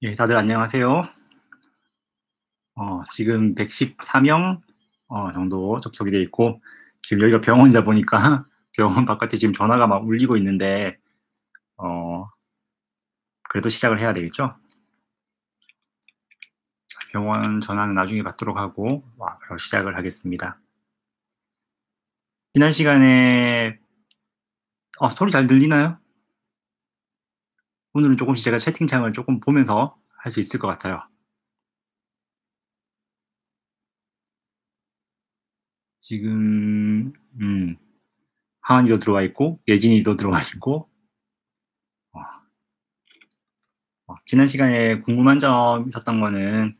예, 다들 안녕하세요. 지금 114명 정도 접속이 돼 있고, 지금 여기가 병원이다 보니까 병원 바깥에 지금 전화가 막 울리고 있는데, 어, 그래도 시작을 해야 되겠죠? 병원 전화는 나중에 받도록 하고, 바로 시작을 하겠습니다. 지난 시간에, 소리 잘 들리나요? 오늘은 조금씩 제가 채팅창을 조금 보면서 할 수 있을 것 같아요. 지금, 하은이도 들어와 있고, 예진이도 들어와 있고, 어, 지난 시간에 궁금한 점 있었던 거는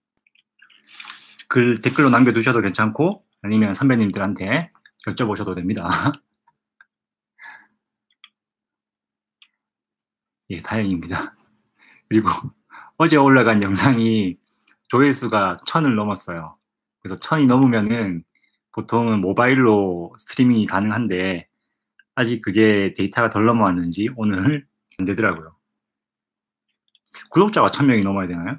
글 댓글로 남겨두셔도 괜찮고 아니면 선배님들한테 여쭤보셔도 됩니다. 예, 다행입니다. 그리고 어제 올라간 영상이 조회수가 1000을 넘었어요. 그래서 1000이 넘으면은 보통은 모바일로 스트리밍이 가능한데 아직 그게 데이터가 덜 넘어왔는지 오늘 안 되더라고요. 구독자가 1000명이 넘어야 되나요?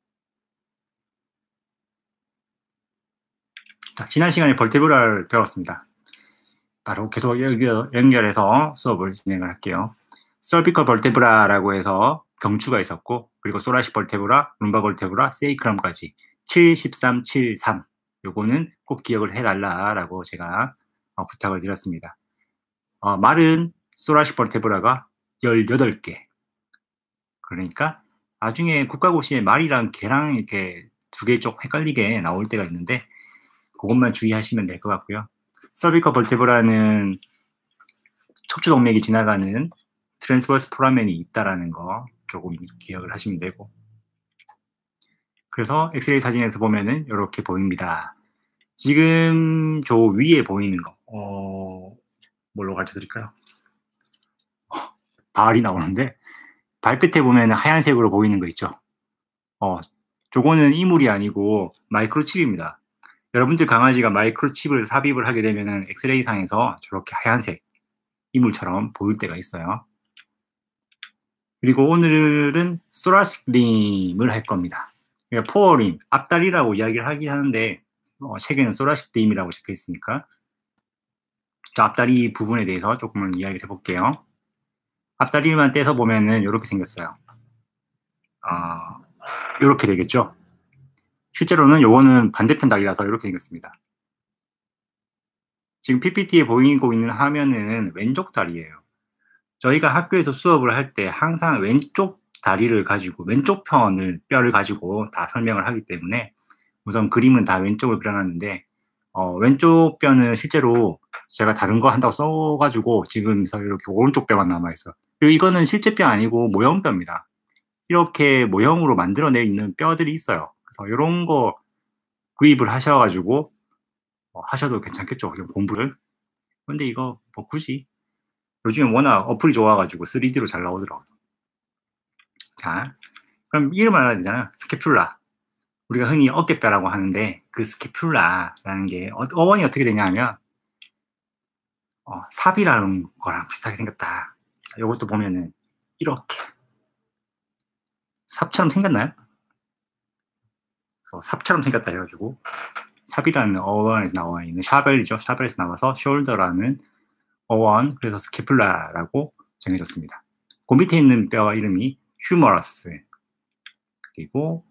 자, 지난 시간에 벌테브라를 배웠습니다. 바로 계속 연결해서 수업을 진행을 할게요. 서비컬 벌테브라라고 해서 경추가 있었고, 그리고 소라시 벌테브라, 룸바 벌테브라, 세이크럼까지 7, 13, 7, 3 요거는 꼭 기억을 해달라라고 제가 부탁을 드렸습니다. 말은 소라시 벌테브라가 18개. 그러니까 나중에 국가고시에 말이랑 개랑 이렇게 두 개 쪽 헷갈리게 나올 때가 있는데 그것만 주의하시면 될 것 같고요. 서비컬 벌테브라는 척추동맥이 지나가는 트랜스버스 포라멘이 있다라는 거 조금 기억을 하시면 되고, 그래서 엑스레이 사진에서 보면은 이렇게 보입니다. 지금 저 위에 보이는 거 뭘로 가르쳐 드릴까요? 발이 나오는데 발끝에 보면 하얀색으로 보이는 거 있죠. 저거는 이물이 아니고 마이크로칩입니다. 여러분들 강아지가 마이크로칩을 삽입을 하게 되면은 엑스레이 상에서 저렇게 하얀색 이물처럼 보일 때가 있어요. 그리고 오늘은 소라식림을 할 겁니다. 그러니까 포어림, 앞다리라고 이야기를 하긴 하는데 책에는 소라식림이라고 적혀 있으니까 저 앞다리 부분에 대해서 조금은 이야기를 해볼게요. 앞다리만 떼서 보면은 이렇게 생겼어요. 이렇게 되겠죠. 실제로는 요거는 반대편 다리라서 이렇게 생겼습니다. 지금 PPT에 보이고 있는 화면은 왼쪽 다리예요. 저희가 학교에서 수업을 할 때 항상 왼쪽 다리를 가지고 왼쪽 편을 뼈를 가지고 다 설명을 하기 때문에 우선 그림은 다 왼쪽을 그려놨는데 왼쪽 뼈는 실제로 제가 다른 거 한다고 써가지고 지금 이렇게 오른쪽 뼈만 남아있어요. 그리고 이거는 실제 뼈 아니고 모형뼈입니다. 이렇게 모형으로 만들어내 있는 뼈들이 있어요. 그래서 이런 거 구입을 하셔가지고 하셔도 괜찮겠죠. 공부를. 근데 이거 뭐 굳이 요즘에 워낙 어플이 좋아가지고 3D로 잘 나오더라고요. 자, 그럼 이름 알아야 되잖아요. 스캐퓰라. 우리가 흔히 어깨뼈라고 하는데 그 스캐퓰라라는 게 어원이 어떻게 되냐 하면 삽이라는 거랑 비슷하게 생겼다. 이것도 보면은 이렇게 삽처럼 생겼나요? 삽처럼 생겼다 해가지고 삽이라는 어원에서 나와 있는 샤벨이죠. 샤벨에서 나와서 숄더라는 어원, 그래서 스캐퓰라라고 정해졌습니다. 그 밑에 있는 뼈 이름이 휴머러스, 그리고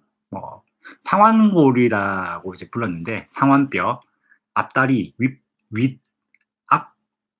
상완골이라고 이제 불렀는데 상완뼈, 앞다리, 앞,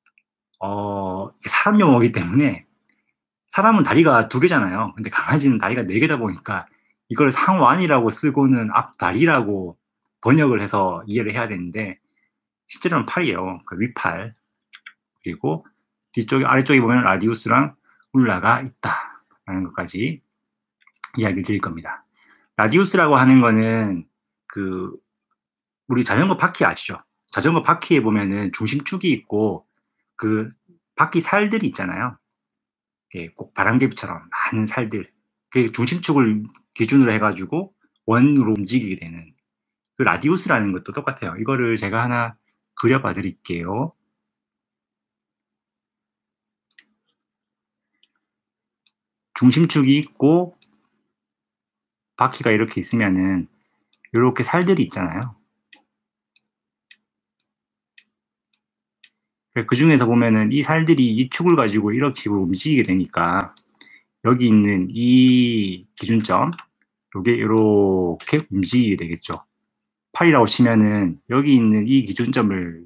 사람 용어이기 때문에 사람은 다리가 2개잖아요. 근데 강아지는 다리가 4개다 보니까 이걸 상완이라고 쓰고는 앞다리라고 번역을 해서 이해를 해야 되는데 실제로는 팔이에요. 그 윗팔. 그리고 아래쪽에 보면 라디우스랑 울라가 있다라는 것까지 이야기를 드릴 겁니다. 라디우스라고 하는 거는 우리 자전거 바퀴 아시죠? 자전거 바퀴에 보면은 중심축이 있고 그 바퀴 살들이 있잖아요. 꼭 바람개비처럼 많은 살들. 그 중심축을 기준으로 해가지고 원으로 움직이게 되는 그 라디우스라는 것도 똑같아요. 이거를 제가 하나 그려봐 드릴게요. 중심축이 있고 바퀴가 이렇게 있으면은 요렇게 살들이 있잖아요. 그 중에서 보면은 이 살들이 이 축을 가지고 이렇게 움직이게 되니까 여기 있는 이 기준점, 요게 요렇게 움직이게 되겠죠. 팔이라고 치면은 여기 있는 이 기준점을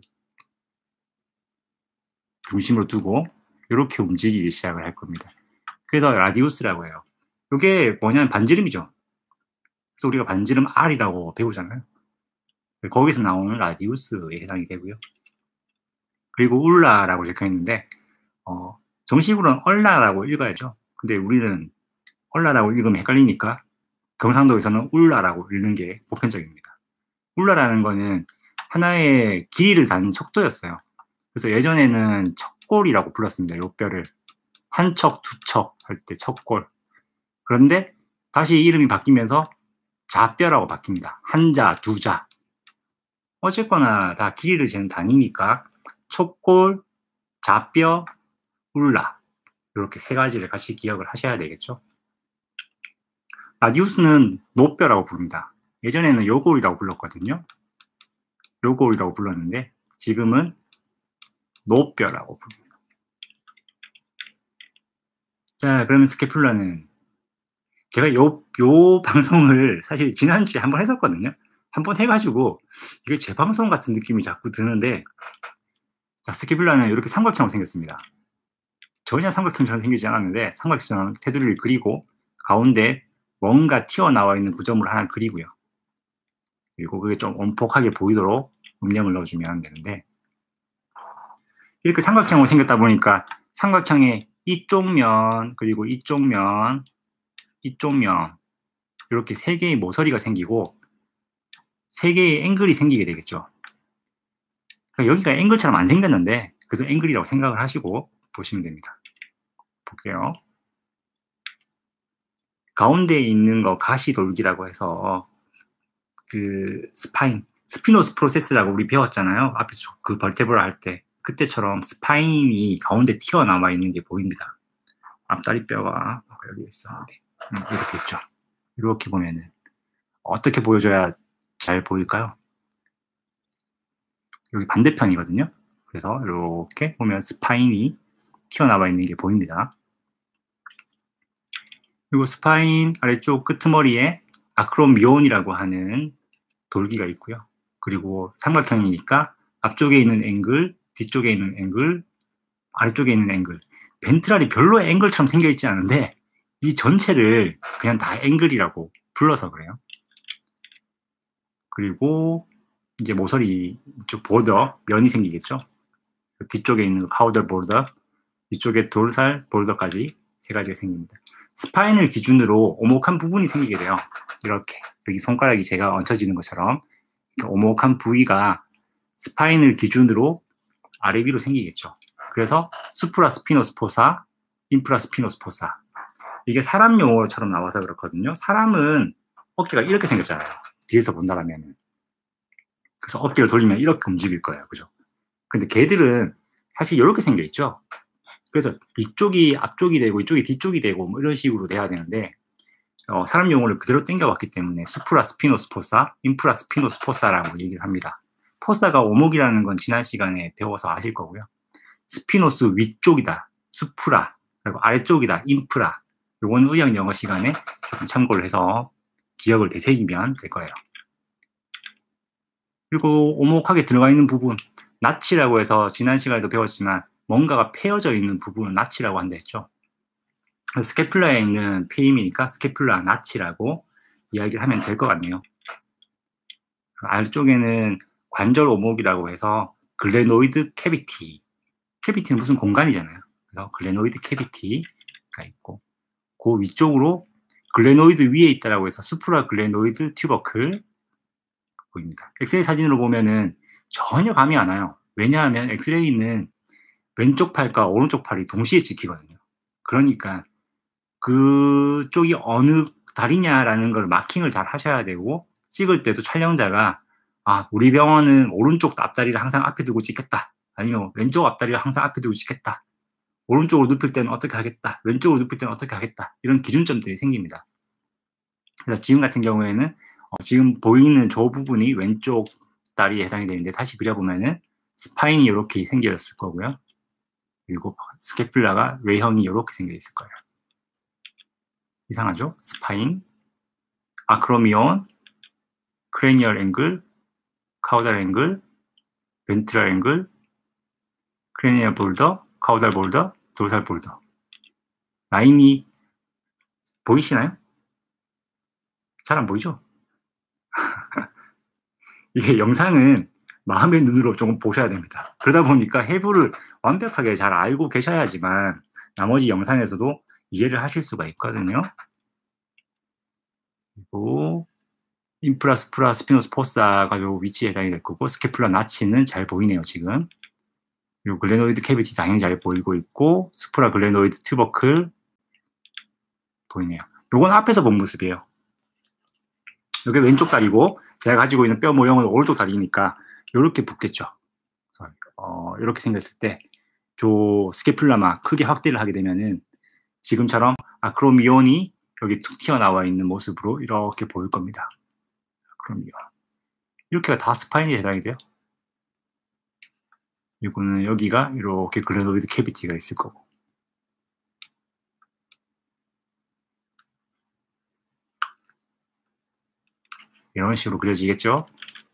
중심으로 두고 요렇게 움직이기 시작을 할 겁니다. 그래서 라디우스라고 해요. 요게 뭐냐면 반지름이죠. 그래서 우리가 반지름 R이라고 배우잖아요. 거기서 나오는 라디우스에 해당이 되고요. 그리고 울라라고 적혀 있는데 정식으로는 얼라라고 읽어야죠. 근데 우리는 얼라라고 읽으면 헷갈리니까 경상도에서는 울라라고 읽는 게 보편적입니다. 울라라는 거는 하나의 길이를 단 척도였어요. 그래서 예전에는 척골이라고 불렀습니다. 요 뼈를 한 척, 두 척 할 때 척골. 그런데 다시 이름이 바뀌면서 자뼈라고 바뀝니다. 한자, 두자. 어쨌거나 다 길이를 재는 단위니까 척골, 자뼈, 울라 이렇게 세 가지를 같이 기억을 하셔야 되겠죠. 라디우스는 노뼈라고 부릅니다. 예전에는 요골이라고 불렀거든요. 요골이라고 불렀는데 지금은 노뼈라고 부릅니다. 자, 그러면 스캐듼라는 제가 요 방송을 사실 지난주에 한번 했었거든요. 한번 해가지고 이게 재방송 같은 느낌이 자꾸 드는데, 자, 스캐듼라는 이렇게 삼각형으로 생겼습니다. 전혀 삼각형처럼 생기지 않았는데 삼각형 테두리를 그리고 가운데 뭔가 튀어나와 있는 구점을 하나 그리고요. 그리고 그게 좀 엄폭하게 보이도록 음영을 넣어주면 되는데, 이렇게 삼각형으로 생겼다 보니까 삼각형의 이쪽 면, 그리고 이쪽 면, 이쪽 면 이렇게 세 개의 모서리가 생기고 세 개의 앵글이 생기게 되겠죠. 그러니까 여기가 앵글처럼 안 생겼는데 그래도 앵글이라고 생각을 하시고 보시면 됩니다. 볼게요. 가운데에 있는 거 가시돌기라고 해서 그 스파인, 스피노스 프로세스라고 우리 배웠잖아요. 앞에서 그 벌테브라 할 때. 그때처럼 스파인이 가운데 튀어나와 있는 게 보입니다. 앞다리뼈가 여기 있었는데 이렇게 있죠. 이렇게 보면은 어떻게 보여줘야 잘 보일까요? 여기 반대편이거든요. 그래서 이렇게 보면 스파인이 튀어나와 있는 게 보입니다. 그리고 스파인 아래쪽 끄트머리에 아크로미온이라고 하는 돌기가 있고요. 그리고 삼각형이니까 앞쪽에 있는 앵글, 뒤쪽에 있는 앵글, 아래쪽에 있는 앵글. 벤트랄이 별로 앵글처럼 생겨 있지 않은데 이 전체를 그냥 다 앵글이라고 불러서 그래요. 그리고 이제 모서리 이쪽 보더, 면이 생기겠죠. 뒤쪽에 있는 파우더 보더, 뒤쪽에 돌살 보더까지 세 가지가 생깁니다. 스파인을 기준으로 오목한 부분이 생기게 돼요. 이렇게 여기 손가락이 제가 얹혀지는 것처럼 오목한 부위가 스파인을 기준으로 아래 위로 생기겠죠. 그래서 수프라 스피노스포사, 인프라 스피노스포사. 이게 사람 용어처럼 나와서 그렇거든요. 사람은 어깨가 이렇게 생겼잖아요. 뒤에서 본다라면. 그래서 어깨를 돌리면 이렇게 움직일 거예요. 그죠? 근데 개들은 사실 이렇게 생겨 있죠. 그래서 이쪽이 앞쪽이 되고 이쪽이 뒤쪽이 되고 뭐 이런 식으로 돼야 되는데 사람 용어를 그대로 땡겨왔기 때문에 수프라 스피노스포사, 인프라 스피노스포사라고 얘기를 합니다. 포사가 오목이라는 건 지난 시간에 배워서 아실 거고요. 스피노스 위쪽이다, 수프라, 그리고 아래쪽이다, 인프라. 요거는 의학 영어 시간에 조금 참고를 해서 기억을 되새기면 될 거예요. 그리고 오목하게 들어가 있는 부분, 나치라고 해서 지난 시간에도 배웠지만 뭔가가 패여져 있는 부분을 나치라고 한다 했죠. 스캐플라에 있는 페임이니까 스캐플라 나치라고 이야기를 하면 될 것 같네요. 아래쪽에는 관절 오목이라고 해서 글레노이드 캐비티. 캐비티는 무슨 공간이잖아요. 그래서 글레노이드 캐비티가 있고 그 위쪽으로 글레노이드 위에 있다라고 해서 수프라 글레노이드 튜버클 보입니다. 엑스레이 사진으로 보면은 전혀 감이 안 와요. 왜냐하면 엑스레이는 왼쪽 팔과 오른쪽 팔이 동시에 찍히거든요. 그러니까 그쪽이 어느 다리냐라는 걸 마킹을 잘 하셔야 되고 찍을 때도 촬영자가 우리 병원은 오른쪽 앞다리를 항상 앞에 두고 찍겠다. 아니면 왼쪽 앞다리를 항상 앞에 두고 찍겠다. 오른쪽으로 눕힐 때는 어떻게 하겠다. 왼쪽으로 눕힐 때는 어떻게 하겠다. 이런 기준점들이 생깁니다. 그래서 지금 같은 경우에는 지금 보이는 저 부분이 왼쪽 다리에 해당이 되는데 다시 그려보면은 스파인이 이렇게 생겼을 거고요. 그리고 스캐뷸라가 외형이 이렇게 생겨 있을 거예요. 이상하죠? 스파인, 아크로미온, 크레니얼 앵글, 카우달 앵글, 벤트럴 앵글, 크레니얼 볼더, 카우달 볼더, 도르살 볼더. 라인이 보이시나요? 잘 안 보이죠? 이게 영상은 마음의 눈으로 조금 보셔야 됩니다. 그러다 보니까 해부를 완벽하게 잘 알고 계셔야지만 나머지 영상에서도 이해를 하실 수가 있거든요. 그리고 인프라, 스프라, 스피노스, 포사가 요 위치에 해당이 될 거고, 스캐플라, 나치는 잘 보이네요, 지금. 그리고 글레노이드 캐비티 당연히 잘 보이고 있고, 스프라 글레노이드 튜버클 보이네요. 요건 앞에서 본 모습이에요. 이게 왼쪽 다리고 제가 가지고 있는 뼈 모형은 오른쪽 다리니까 이렇게 붙겠죠. 이렇게 생겼을 때 저 스캐플라만 크게 확대를 하게 되면은 지금처럼 아크로미온이 여기 툭 튀어나와 있는 모습으로 이렇게 보일 겁니다. 아크로미온. 이렇게가 다 스파인에 해당이 돼요. 이거는 여기가 이렇게 글레노이드 캐비티가 있을 거고. 이런 식으로 그려지겠죠.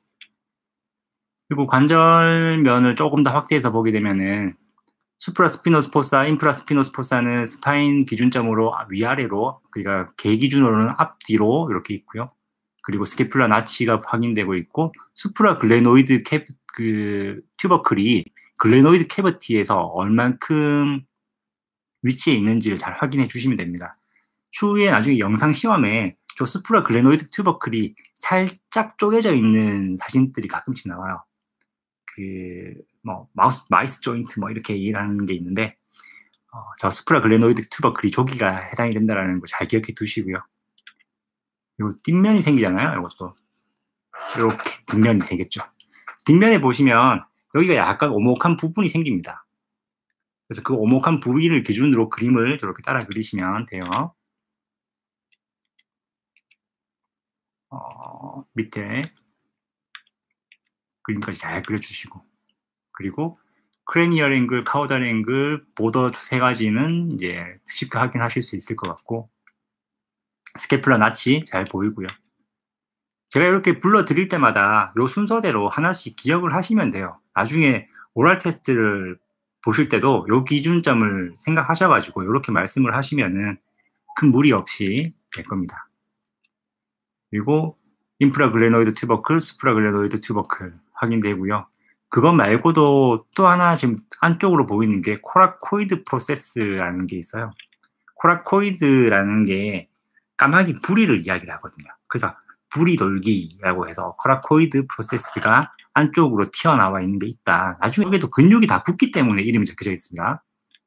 그리고 관절면을 조금 더 확대해서 보게 되면은 수프라스피노스 포사, 인프라스피노스 포사는 스파인 기준점으로 위아래로, 그러니까 개 기준으로는 앞뒤로 이렇게 있고요. 그리고 스캐플라 나치가 확인되고 있고, 수프라 글레노이드 튜버클이 글레노이드 캐버티에서 얼만큼 위치에 있는지를 잘 확인해 주시면 됩니다. 추후에 나중에 영상 시험에 저 수프라 글레노이드 튜버클이 살짝 쪼개져 있는 사진들이 가끔씩 나와요. 마이스 조인트 이렇게 얘기하는 게 있는데, 저 수프라 글레노이드 튜버클이 저기가 해당이 된다는 거 잘 기억해 두시고요. 그리고 뒷면이 생기잖아요. 이것도 이렇게 뒷면이 되겠죠. 뒷면에 보시면 여기가 약간 오목한 부분이 생깁니다. 그래서 그 오목한 부위를 기준으로 그림을 이렇게 따라 그리시면 돼요. 밑에 그림까지 잘 그려주시고, 그리고 크레니얼 앵글, 카우달 앵글, 보더 세 가지는 이제 쉽게 확인하실 수 있을 것 같고, 스캐플라 나치 잘 보이고요. 제가 이렇게 불러드릴 때마다 이 순서대로 하나씩 기억을 하시면 돼요. 나중에 오랄 테스트를 보실 때도 이 기준점을 생각하셔가지고 이렇게 말씀을 하시면은 큰 무리 없이 될 겁니다. 그리고 인프라 글레노이드 튜버클, 수프라 글레노이드 튜버클 확인되고요. 그것 말고도 또 하나 지금 안쪽으로 보이는 게 코라코이드 프로세스라는 게 있어요. 코라코이드라는 게 까마귀 부리를 이야기를 하거든요. 그래서 부리 돌기라고 해서 코라코이드 프로세스가 안쪽으로 튀어나와 있는 게 있다. 나중에 여기도 근육이 다 붙기 때문에 이름이 적혀져 있습니다.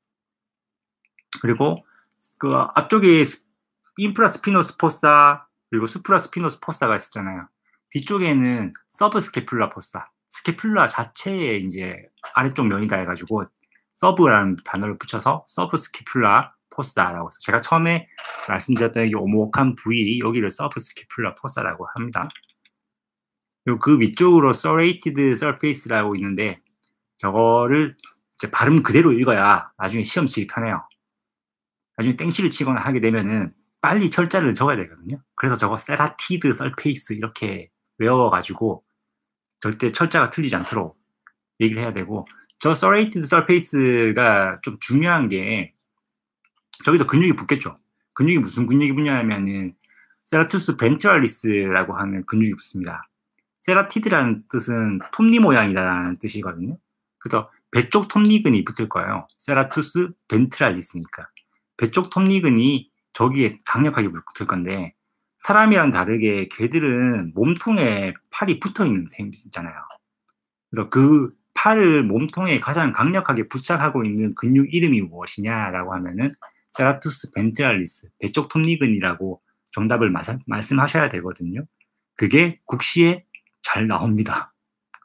그리고 그 앞쪽에 인프라 스피노스 포사 그리고 수프라 스피노스 포사가 있었잖아요. 뒤쪽에는 서브 스캐플라 포사, 스캐플라 자체에 이제 아래쪽 면이다 해가지고 서브라는 단어를 붙여서 서브 스캐플라 포사라고 해서 제가 처음에 말씀드렸던 이 오목한 부위 여기를 서브 스캐플라 포사라고 합니다. 그리고 그 위쪽으로 serrated surface라고 있는데 저거를 이제 발음 그대로 읽어야 나중에 시험 치기 편해요. 나중에 땡시를 치거나 하게 되면은 빨리 철자를 적어야 되거든요. 그래서 저거 serrated surface 이렇게 외워가지고 절대 철자가 틀리지 않도록 얘기를 해야 되고, 저 serrated surface가 좀 중요한 게 저기도 근육이 붙겠죠. 근육이 무슨 근육이 붙냐면은 세라투스 벤트랄리스라고 하는 근육이 붙습니다. 세라티드라는 뜻은 톱니 모양이라는 뜻이거든요. 그래서 배 쪽 톱니근이 붙을 거예요. 세라투스 벤트랄리스니까. 배 쪽 톱니근이 저기에 강력하게 붙을 건데, 사람이랑 다르게 개들은 몸통에 팔이 붙어 있는 셈이 있잖아요. 그래서 그 팔을 몸통에 가장 강력하게 부착하고 있는 근육 이름이 무엇이냐라고 하면은 세라투스 벤트랄리스, 배 쪽 톱니근이라고 정답을 말씀하셔야 되거든요. 그게 국시에 잘 나옵니다.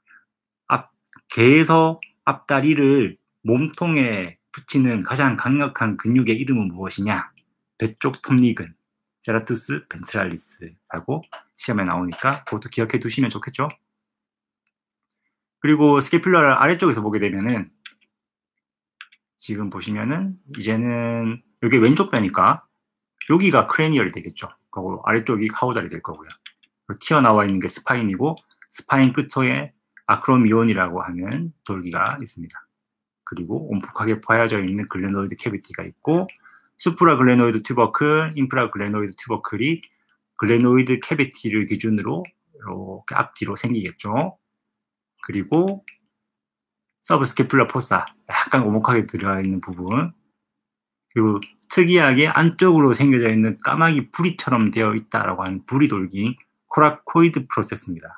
개에서 앞다리를 몸통에 붙이는 가장 강력한 근육의 이름은 무엇이냐? 배 쪽 톱니근. 세라투스 벤트랄리스라고 시험에 나오니까 그것도 기억해 두시면 좋겠죠. 그리고 스캐퓰라를 아래쪽에서 보게 되면은 지금 보시면은 이제는 여기 왼쪽 뼈니까 여기가 크레니얼이 되겠죠. 그리고 아래쪽이 카우달이 될 거고요. 튀어나와 있는 게 스파인이고 스파인 끝에 아크로미온이라고 하는 돌기가 있습니다. 그리고 온폭하게 파여져 있는 글레노이드 캐비티가 있고 수프라 글레노이드 튜버클, 인프라 글레노이드 튜버클이 글레노이드 캐비티를 기준으로 이렇게 앞뒤로 생기겠죠. 그리고 서브스캐플라 포사, 약간 오목하게 들어가 있는 부분, 그리고 특이하게 안쪽으로 생겨져 있는 까마귀 부리처럼 되어 있다라고 하는 부리 돌기, 코라코이드 프로세스입니다.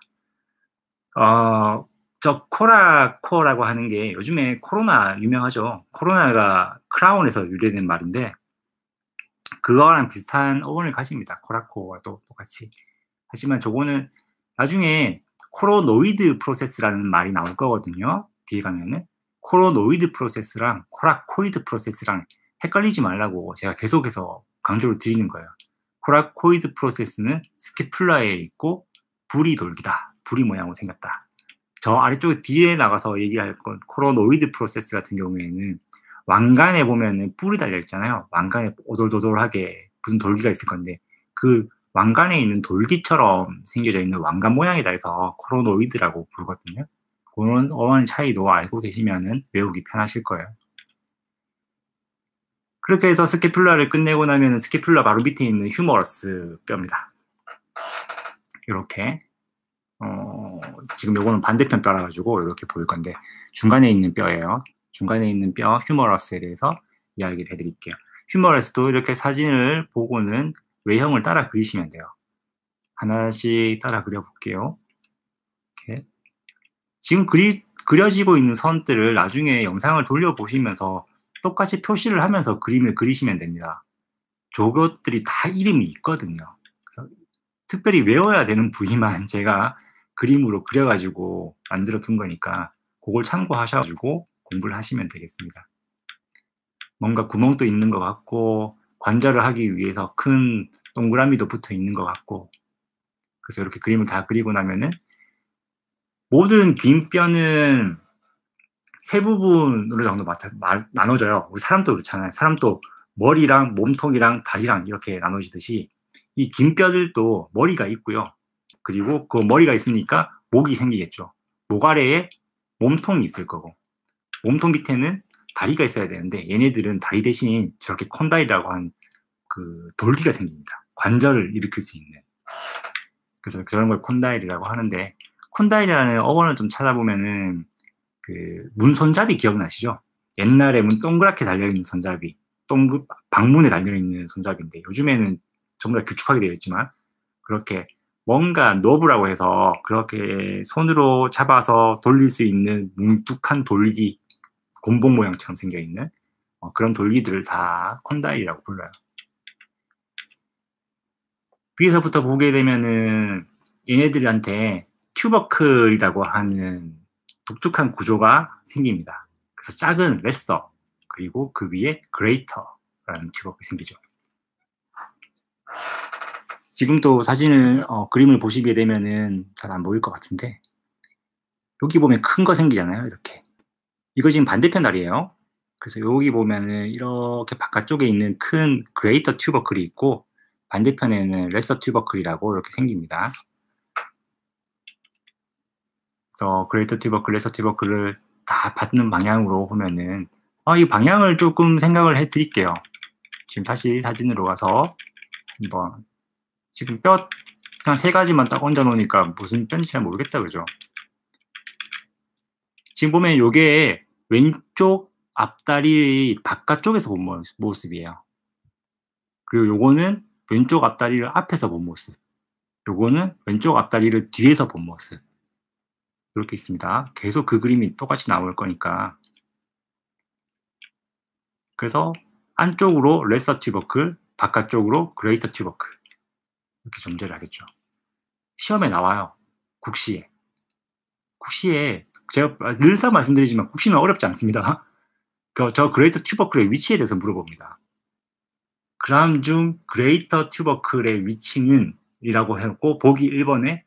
저 코라코라고 하는 게 요즘에 코로나 유명하죠. 코로나가 크라운에서 유래된 말인데 그거랑 비슷한 어원을 가집니다. 코라코와도 똑같이. 하지만 저거는 나중에 코로노이드 프로세스라는 말이 나올 거거든요. 뒤에 가면은 코로노이드 프로세스랑 코라코이드 프로세스랑 헷갈리지 말라고 제가 계속해서 강조를 드리는 거예요. 코라코이드 프로세스는 스캐플라에 있고 불이 돌기다. 불이 모양으로 생겼다. 저 아래쪽에 뒤에 나가서 얘기할 건 코로노이드 프로세스 같은 경우에는 왕관에 보면은 뿔이 달려 있잖아요. 왕관에 오돌도돌하게 무슨 돌기가 있을 건데 그 왕관에 있는 돌기처럼 생겨져 있는 왕관 모양이다 해서 코로노이드라고 부르거든요. 그런 어원 차이도 알고 계시면은 외우기 편하실 거예요. 그렇게 해서 스캐퓰라를 끝내고 나면 스캐퓰라 바로 밑에 있는 휴머러스 뼈입니다. 이렇게 지금 요거는 반대편 뼈라 가지고 이렇게 보일 건데 중간에 있는 뼈예요. 중간에 있는 뼈 휴머러스에 대해서 이야기를 해드릴게요. 휴머러스도 이렇게 사진을 보고는 외형을 따라 그리시면 돼요. 하나씩 따라 그려볼게요. 이렇게. 지금 그려지고 있는 선들을 나중에 영상을 돌려보시면서 똑같이 표시를 하면서 그림을 그리시면 됩니다. 저것들이 다 이름이 있거든요. 그래서 특별히 외워야 되는 부위만 제가 그림으로 그려가지고 만들어 둔 거니까 그걸 참고하셔가지고 공부를 하시면 되겠습니다. 뭔가 구멍도 있는 것 같고 관절을 하기 위해서 큰 동그라미도 붙어 있는 것 같고 그래서 이렇게 그림을 다 그리고 나면은 모든 긴 뼈는 세 부분으로 정도 나눠져요. 우리 사람도 그렇잖아요. 사람도 머리랑 몸통이랑 다리랑 이렇게 나눠지듯이 이 긴 뼈들도 머리가 있고요. 그리고 그 머리가 있으니까 목이 생기겠죠. 목 아래에 몸통이 있을 거고 몸통 밑에는 다리가 있어야 되는데 얘네들은 다리 대신 저렇게 콘다일이라고 하는 그 돌기가 생깁니다. 관절을 일으킬 수 있는. 그래서 그런 걸 콘다일이라고 하는데 콘다일이라는 어원을 좀 찾아보면은 그 문손잡이 기억나시죠? 옛날에 문 동그랗게 달려있는 손잡이, 방문에 달려있는 손잡이인데 요즘에는 전부 다 길쭉하게 되어 있지만 그렇게 뭔가 노브라고 해서 그렇게 손으로 잡아서 돌릴 수 있는 뭉툭한 돌기, 곤봉 모양처럼 생겨있는 그런 돌기들을 다 콘다일이라고 불러요. 위에서부터 보게 되면은 얘네들한테 튜버클이라고 하는 독특한 구조가 생깁니다. 그래서 작은 레서 그리고 그 위에 그레이터라는 튜버클이 생기죠. 지금도 사진을 그림을 보시게 되면은 잘 안 보일 것 같은데 여기 보면 큰 거 생기잖아요. 이렇게 이거 지금 반대편 다리예요. 그래서 여기 보면은 이렇게 바깥쪽에 있는 큰 그레이터 튜버클이 있고 반대편에는 레서 튜버클이라고 이렇게 생깁니다. 그래서 그레이터 튜버클, 레서 튜버클을 다 받는 방향으로 보면은 이 방향을 조금 생각을 해드릴게요. 지금 다시 사진으로 가서 한번 지금 뼈 그냥 세 가지만 딱 얹어 놓으니까 무슨 뼈인지 잘 모르겠다 그죠? 지금 보면 요게 왼쪽 앞다리 바깥쪽에서 본 모습이에요. 그리고 요거는 왼쪽 앞다리를 앞에서 본 모습. 요거는 왼쪽 앞다리를 뒤에서 본 모습. 이렇게 있습니다. 계속 그 그림이 똑같이 나올 거니까. 그래서 안쪽으로 레서 튜버클, 바깥쪽으로 그레이터 튜버클. 이렇게 존재를 하겠죠. 시험에 나와요. 국시에. 국시에 제가 늘상 말씀드리지만 국시는 어렵지 않습니다. 저 그레이터 튜버클의 위치에 대해서 물어봅니다. 다음 중 그레이터 튜버클의 위치는 이라고 해놓고 보기 1번에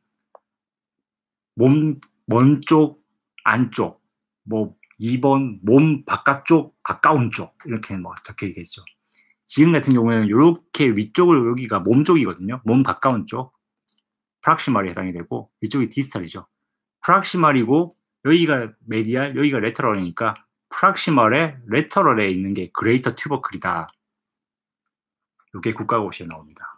몸 먼쪽 안쪽, 뭐 2번 몸 바깥쪽 가까운 쪽 이렇게 뭐 적혀 있겠죠. 지금 같은 경우에는 이렇게 위쪽을 여기가 몸 쪽이거든요. 몸 가까운 쪽 프락시말에 해당이 되고 이쪽이 디스탈이죠. 프락시말이고 여기가 메디알, 여기가 레터럴이니까 프락시말에 레터럴에 있는 게 그레이터 튜버클이다. 이게 국가고시에 나옵니다.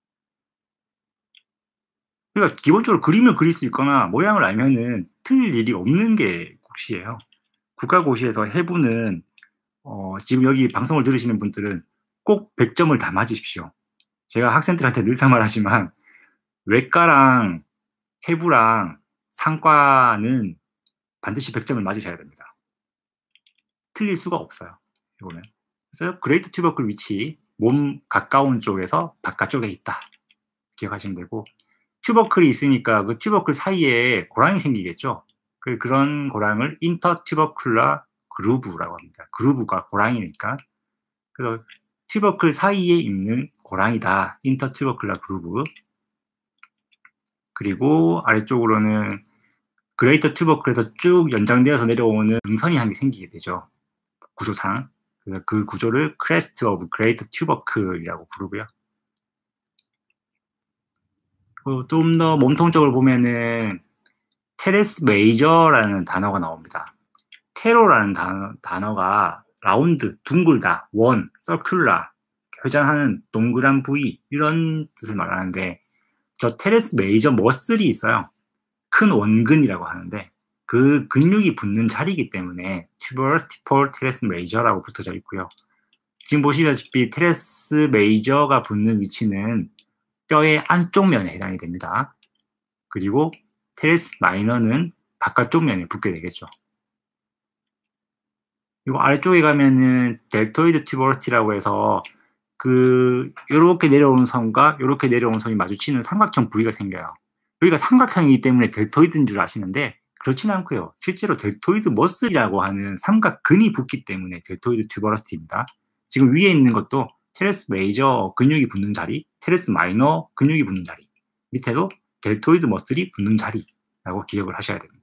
그러니까 기본적으로 그림을 그릴 수 있거나 모양을 알면은 틀릴 일이 없는 게 국시예요. 국가고시에서 해부는 지금 여기 방송을 들으시는 분들은 꼭 100점을 다 맞으십시오. 제가 학생들한테 늘상 말하지만 외과랑 해부랑 상과는 반드시 100점을 맞으셔야 됩니다. 틀릴 수가 없어요. 이거는. 그래서 그레이트 튜버클 위치 몸 가까운 쪽에서 바깥쪽에 있다. 기억하시면 되고 튜버클이 있으니까 그 튜버클 사이에 고랑이 생기겠죠. 그런 고랑을 인터튜버클라 그루브라고 합니다. 그루브가 고랑이니까. 그래서 튜버클 사이에 있는 고랑이다. 인터튜버클라 그루브. 그리고 아래쪽으로는 그레이터 튜버클에서 쭉 연장되어서 내려오는 능선이 한 개 생기게 되죠. 구조상. 그래서 그 구조를 크레스트 오브 그레이터 튜버클이라고 부르고요. 좀 더 몸통적으로 보면은 테레스 메이저라는 단어가 나옵니다. 테로라는 단어가 라운드, 둥글다, 원, 서큘라, 회전하는 동그란 부위 이런 뜻을 말하는데 저 테레스 메이저 머슬이 있어요. 큰 원근이라고 하는데 그 근육이 붙는 자리이기 때문에 tuberous stipul teres major라고 붙어져 있고요. 지금 보시다시피 테레스 메이저가 붙는 위치는 뼈의 안쪽 면에 해당이 됩니다. 그리고 테레스 마이너는 바깥쪽 면에 붙게 되겠죠. 그리고 아래쪽에 가면은 델토이드 튜버러티라고 해서 요렇게 내려오는 선과 요렇게 내려오는 선이 마주치는 삼각형 부위가 생겨요. 여기가 삼각형이기 때문에 델토이드인 줄 아시는데 그렇지는 않고요. 실제로 델토이드 머슬이라고 하는 삼각근이 붙기 때문에 델토이드 튜버러티입니다. 지금 위에 있는 것도 테레스 메이저 근육이 붙는 자리, 테레스 마이너 근육이 붙는 자리, 밑에도 델토이드 머슬이 붙는 자리라고 기억을 하셔야 됩니다.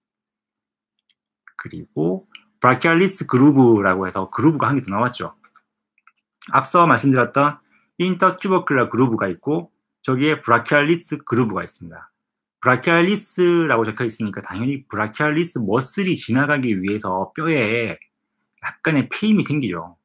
그리고 브라키알리스 그루브라고 해서 그루브가 한 개 더 나왔죠. 앞서 말씀드렸던 인터튜버클라 그루브가 있고 저기에 브라키알리스 그루브가 있습니다. 브라키알리스라고 적혀 있으니까 당연히 브라키알리스 머슬이 지나가기 위해서 뼈에 약간의 페임이 생기죠.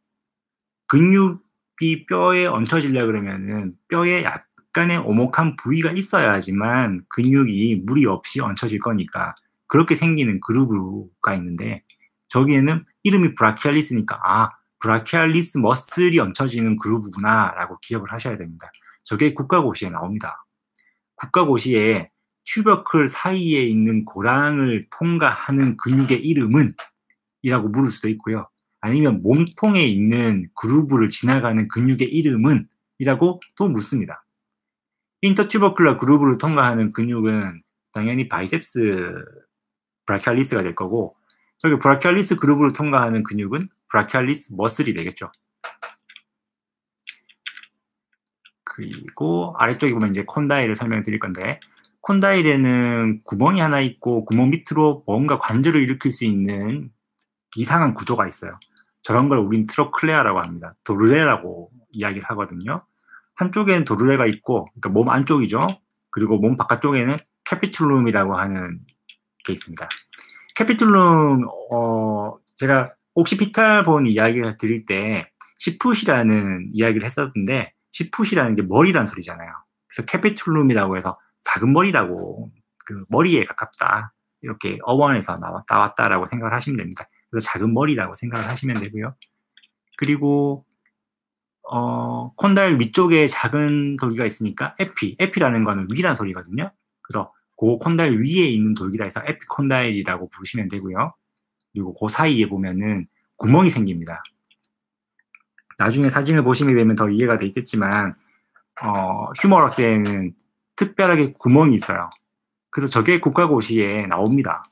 근육이 뼈에 얹혀지려 그러면은 뼈에 약간의 오목한 부위가 있어야지만 근육이 무리 없이 얹혀질 거니까 그렇게 생기는 그루브가 있는데 저기에는 이름이 브라키알리스니까 브라키알리스 머슬이 얹혀지는 그루브구나 라고 기억을 하셔야 됩니다. 저게 국가고시에 나옵니다. 국가고시에 튜버클 사이에 있는 고랑을 통과하는 근육의 이름은 이라고 물을 수도 있고요. 아니면 몸통에 있는 그루브를 지나가는 근육의 이름은 이라고 또 묻습니다. 인터튜버클라 그루브를 통과하는 근육은 당연히 바이셉스 브라키알리스가 될 거고 저기 브라키알리스 그루브를 통과하는 근육은 브라키알리스 머슬이 되겠죠. 그리고 아래쪽에 보면 이제 콘다일을 설명드릴 건데 콘다일에는 구멍이 하나 있고 구멍 밑으로 뭔가 관절을 일으킬 수 있는 이상한 구조가 있어요. 저런 걸 우린 트로클레아라고 합니다. 도르레라고 이야기를 하거든요. 한쪽에는 도르레가 있고 그러니까 몸 안쪽이죠. 그리고 몸 바깥쪽에는 캐피툴룸이라고 하는 게 있습니다. 캐피툴룸 제가 옥시피탈 본 이야기를 드릴 때 시풋이라는 이야기를 했었는데 시풋이라는 게 머리란 소리잖아요. 그래서 캐피툴룸이라고 해서 작은 머리라고 그 머리에 가깝다 이렇게 어원에서 나왔다라고 생각을 하시면 됩니다. 그래서 작은 머리라고 생각을 하시면 되고요. 그리고 콘다일 위쪽에 작은 돌기가 있으니까 에피라는 거는 위란 소리거든요. 그래서 그 콘다일 위에 있는 돌기라 해서 에피콘다일이라고 부르시면 되고요. 그리고 그 사이에 보면은 구멍이 생깁니다. 나중에 사진을 보시게 되면 더 이해가 되겠지만 휴머러스에는 특별하게 구멍이 있어요. 그래서 저게 국가고시에 나옵니다.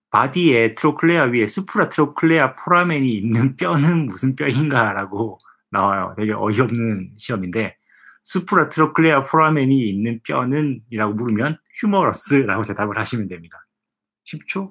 바디에 트로클레아 위에 수프라 트로클레아 포라멘이 있는 뼈는 무슨 뼈인가 라고 나와요. 되게 어이없는 시험인데 수프라트로클레아 포라멘이 있는 뼈는 이라고 물으면 휴머러스라고 대답을 하시면 됩니다. 쉽죠?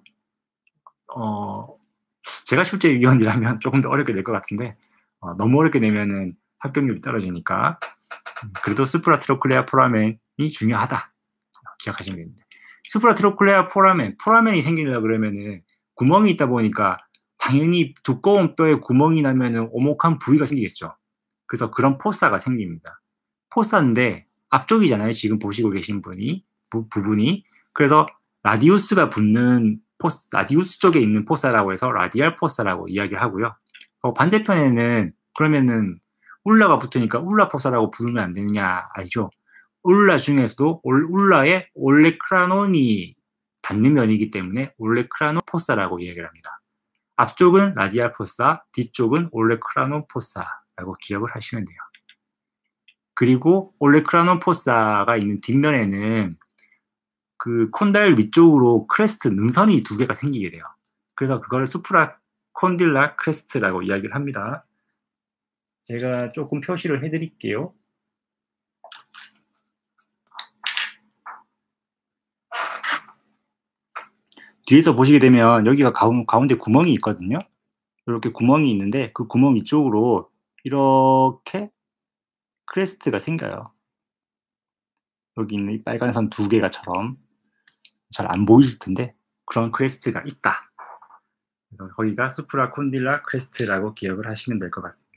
제가 출제위원이라면 조금 더 어렵게 낼 것 같은데 너무 어렵게 내면은 합격률이 떨어지니까 그래도 수프라트로클레아 포라멘이 중요하다 기억하시면 됩니다. 수프라트로클레아 포라멘이 생기려고 그러면은 구멍이 있다 보니까 당연히 두꺼운 뼈에 구멍이 나면은 오목한 부위가 생기겠죠. 그래서 그런 포사가 생깁니다. 포사인데 앞쪽이잖아요. 지금 보시고 계신 부분이. 그래서 라디우스가 붙는 라디우스 쪽에 있는 포사라고 해서 라디알 포사라고 이야기를 하고요. 반대편에는 그러면은 울라가 붙으니까 울라 포사라고 부르면 안 되느냐 아니죠. 울라 중에서도 울라에 올레크라논이 닿는 면이기 때문에 올레크라논 포사라고 이야기를 합니다. 앞쪽은 라디알 포사, 뒤쪽은 올레크라논 포사라고 기억을 하시면 돼요. 그리고 올레크라논 포사가 있는 뒷면에는 그 콘다일 위쪽으로 크레스트 능선이 두 개가 생기게 돼요. 그래서 그거를 수프라 콘딜라 크레스트라고 이야기를 합니다. 제가 조금 표시를 해드릴게요. 뒤에서 보시게 되면 여기가 가운데 구멍이 있거든요. 이렇게 구멍이 있는데 그 구멍 위쪽으로 이렇게 크레스트가 생겨요. 여기 있는 이 빨간 선 두 개가처럼 잘 안 보이실 텐데 그런 크레스트가 있다. 그래서 거기가 수프라 콘딜라 크레스트라고 기억을 하시면 될 것 같습니다.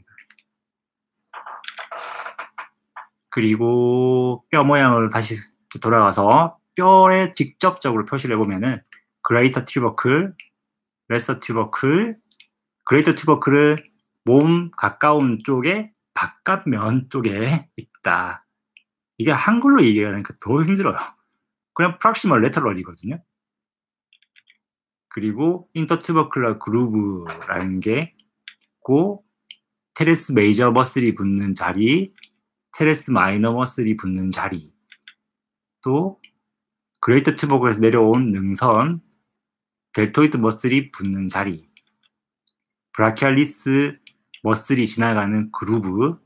그리고 뼈 모양으로 다시 돌아가서 뼈에 직접적으로 표시를 해보면은 그레이터 튜버클, 레서 튜버클, 그레이터 튜버클은 몸 가까운 쪽에 바깥면 쪽에 있다. 이게 한글로 얘기하니까 더 힘들어요. 그냥 프락시멀 레터럴이거든요. 그리고 인터튜버클러 그루브라는 게 있고 테레스 메이저 머슬이 붙는 자리, 테레스 마이너 머슬이 붙는 자리, 또 그레이터 튜버클에서 내려온 능선, 델토이드 머슬이 붙는 자리, 브라키알리스 머슬이 지나가는 그루브,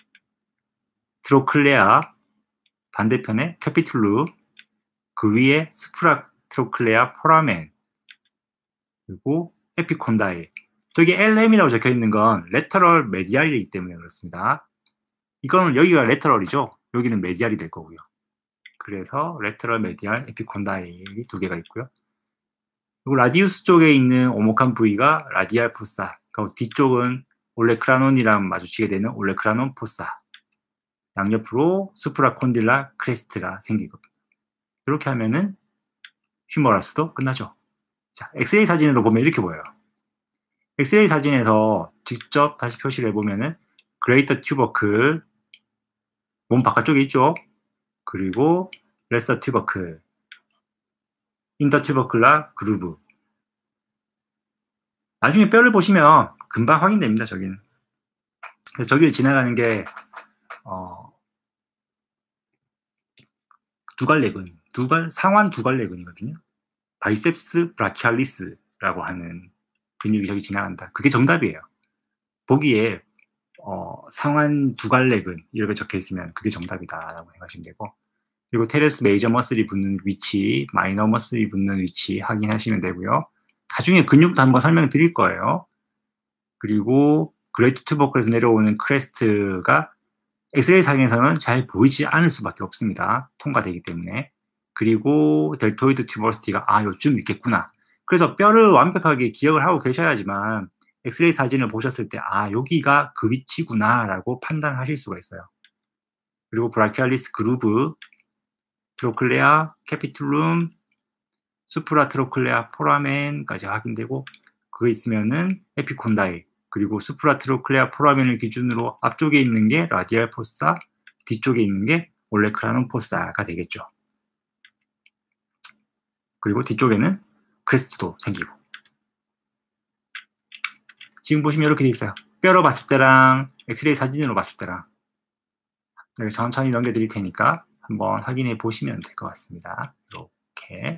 트로클레아, 반대편에 캐피툴루, 그 위에 수프라트로클레아 포라멘, 그리고 에피콘다일. 저기 LM이라고 적혀 있는 건 레터럴 메디알이기 때문에 그렇습니다. 이거는 여기가 레터럴이죠. 여기는 메디알이 될 거고요. 그래서 레터럴 메디알 에피콘다일이 두 개가 있고요. 그리고 라디우스 쪽에 있는 오목한 부위가 라디알 포사. 그리고 뒤쪽은 올레크라논이랑 마주치게 되는 올레크라논 포사. 양옆으로 수프라콘딜라 크레스트가 생기거든요. 이렇게 하면은 휴머러스도 끝나죠. 자, 엑스레이 사진으로 보면 이렇게 보여요. 엑스레이 사진에서 직접 다시 표시를 해보면은 그레이터 튜버클, 몸 바깥쪽에 있죠. 그리고 레서 튜버클, 인터튜버클라 그루브. 나중에 뼈를 보시면 금방 확인됩니다. 저기는. 그래서 저기를 지나가는 게 두갈래근, 상완 두갈래근이거든요. 바이셉스 브라키알리스라고 하는 근육이 저기 지나간다. 그게 정답이에요. 보기에 상완 두갈래근 이렇게 적혀 있으면 그게 정답이다라고 생각하시면 되고, 그리고 테레스 메이저 머슬이 붙는 위치, 마이너 머슬이 붙는 위치 확인하시면 되고요. 나중에 근육도 한번 설명드릴 거예요. 그리고 그레이트 튜버클에서 내려오는 크레스트가 엑스레이 상에서는 잘 보이지 않을 수밖에 없습니다. 통과되기 때문에. 그리고 델토이드 튜버시티가 요쯤 있겠구나. 그래서 뼈를 완벽하게 기억을 하고 계셔야지만 엑스레이 사진을 보셨을 때 여기가 그 위치구나 라고 판단하실 수가 있어요. 그리고 브라키알리스 그루브, 트로클레아, 캐피툴룸, 수프라트로클레아 포라멘까지 확인되고, 그거 있으면은 에피콘다일, 그리고 수프라트로클레아 포라멘을 기준으로 앞쪽에 있는 게 라디알 포사, 뒤쪽에 있는 게 올레크라논 포사가 되겠죠. 그리고 뒤쪽에는 크레스트도 생기고. 지금 보시면 이렇게 돼 있어요. 뼈로 봤을 때랑 엑스레이 사진으로 봤을 때랑. 천천히 넘겨드릴 테니까 한번 확인해 보시면 될 것 같습니다. 이렇게.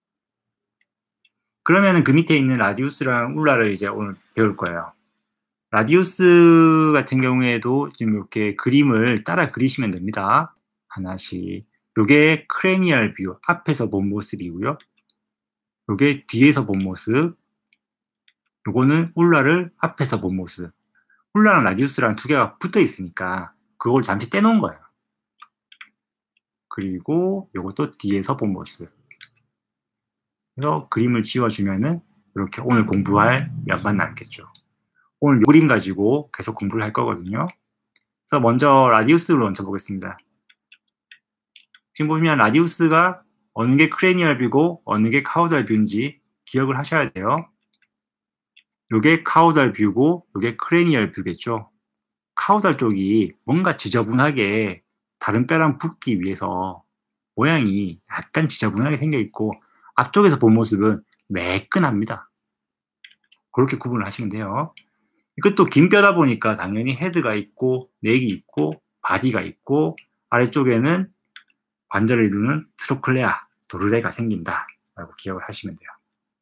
그러면은 그 밑에 있는 라디우스랑 울라를 이제 오늘 배울 거예요. 라디우스 같은 경우에도 지금 이렇게 그림을 따라 그리시면 됩니다. 하나씩. 요게 크레니얼 뷰, 앞에서 본 모습이고요. 요게 뒤에서 본 모습. 요거는 울라를 앞에서 본 모습. 울라랑 라디우스랑 두 개가 붙어 있으니까 그걸 잠시 떼놓은 거예요. 그리고 요것도 뒤에서 본 모습. 그래서 그림을 지워주면은 이렇게 오늘 공부할 몇만 남겠죠. 오늘 요 그림 가지고 계속 공부를 할 거거든요. 그래서 먼저 라디우스를 먼저 보겠습니다. 지금 보시면 라디우스가 어느 게 크레니얼 뷰고 어느 게 카우달 뷰인지 기억을 하셔야 돼요. 요게 카우달 뷰고 요게 크레니얼 뷰겠죠. 카우달 쪽이 뭔가 지저분하게 다른 뼈랑 붙기 위해서 모양이 약간 지저분하게 생겨 있고 앞쪽에서 본 모습은 매끈합니다. 그렇게 구분을 하시면 돼요. 이것도 긴 뼈다 보니까 당연히 헤드가 있고 넥이 있고 바디가 있고 아래쪽에는 관절을 이루는 트로클레아, 도르래가 생긴다 라고 기억을 하시면 돼요.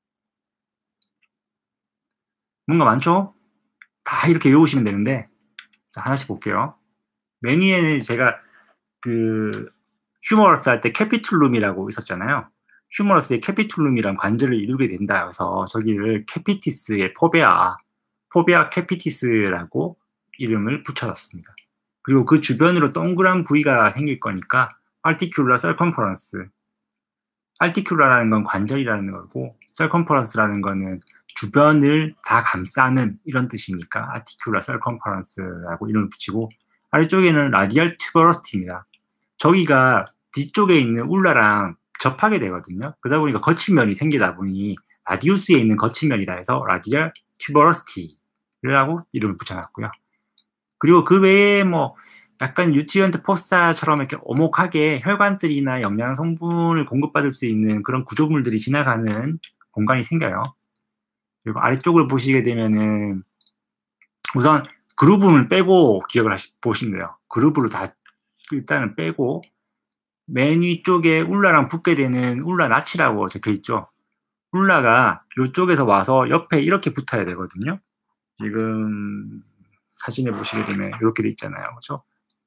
뭔가 많죠? 다 이렇게 외우시면 되는데 자, 하나씩 볼게요. 맨 위에는 제가 그 휴머러스 할 때 캐피툴룸이라고 있었잖아요. 휴머러스의 캐피툴룸이란 관절을 이루게 된다. 그래서 저기를 캐피티스의 포베아 캐피티스라고 이름을 붙여놨습니다. 그리고 그 주변으로 동그란 부위가 생길 거니까 articular circumference. articula라는 건 관절이라는 거고 circumference라는 거는 주변을 다 감싸는 이런 뜻이니까 articular circumference라고 이름을 붙이고 아래쪽에는 radial tuberosity입니다. 저기가 뒤쪽에 있는 울라랑 접하게 되거든요. 그러다 보니까 거친 면이 생기다 보니 라디우스에 있는 거친 면이라 해서 radial tuberosity라고 이름을 붙여놨고요. 그리고 그 외에 뭐 약간 뉴트리언트 포사처럼 이렇게 오목하게 혈관들이나 영양 성분을 공급받을 수 있는 그런 구조물들이 지나가는 공간이 생겨요. 그리고 아래쪽을 보시게 되면은 우선 그루브를 빼고 기억을 보시면 돼요. 그루브를 다 일단은 빼고 맨 위쪽에 울라랑 붙게 되는 울라 나치라고 적혀 있죠. 울라가 이쪽에서 와서 옆에 이렇게 붙어야 되거든요. 지금 사진에 보시게 되면 이렇게 돼 있잖아요. 그렇죠?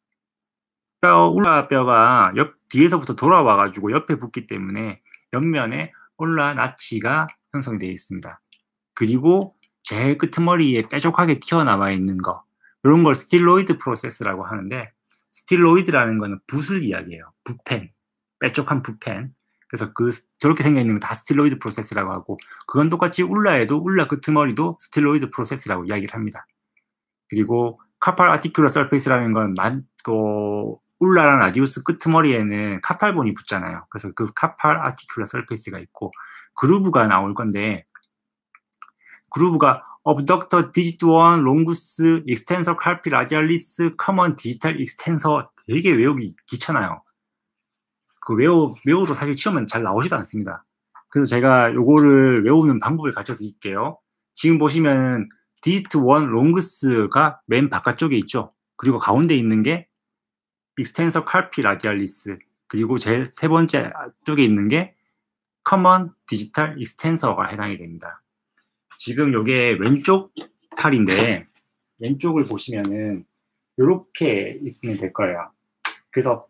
울라 뼈가 뒤에서부터 돌아와 가지고 옆에 붙기 때문에 옆면에 울라 나치가 형성이 되어 있습니다. 그리고 제일 끄트머리에 뾰족하게 튀어나와 있는 거 이런 걸 스틸로이드 프로세스라고 하는데 스틸로이드라는 거는 붓을 이야기해요. 붓펜, 뾰족한 붓펜. 그래서 저렇게 생겨 있는 거 다 스틸로이드 프로세스라고 하고 그건 똑같이 울라에도 울라 끄트머리도 스틸로이드 프로세스라고 이야기를 합니다. 그리고 카팔 아티큘러 서페이스라는 건 울라랑 라디우스 끄트머리에는 카팔본이 붙잖아요. 그래서 그 카팔 아티큘러 서페이스가 있고 그루브가 나올 건데 그루브가 abductor digit 1 longus extensor carpi radialis common digital extensor 되게 외우기 귀찮아요. 그 외워도 사실 시험은 잘 나오지도 않습니다. 그래서 제가 요거를 외우는 방법을 가르쳐 드릴게요. 지금 보시면 digit 1 longus가 맨 바깥쪽에 있죠. 그리고 가운데 있는 게 extensor carpi radialis 그리고 제일 세 번째 쪽에 있는 게 common digital extensor가 해당이 됩니다. 지금 요게 왼쪽 팔인데 왼쪽을 보시면은 요렇게 있으면 될 거예요. 그래서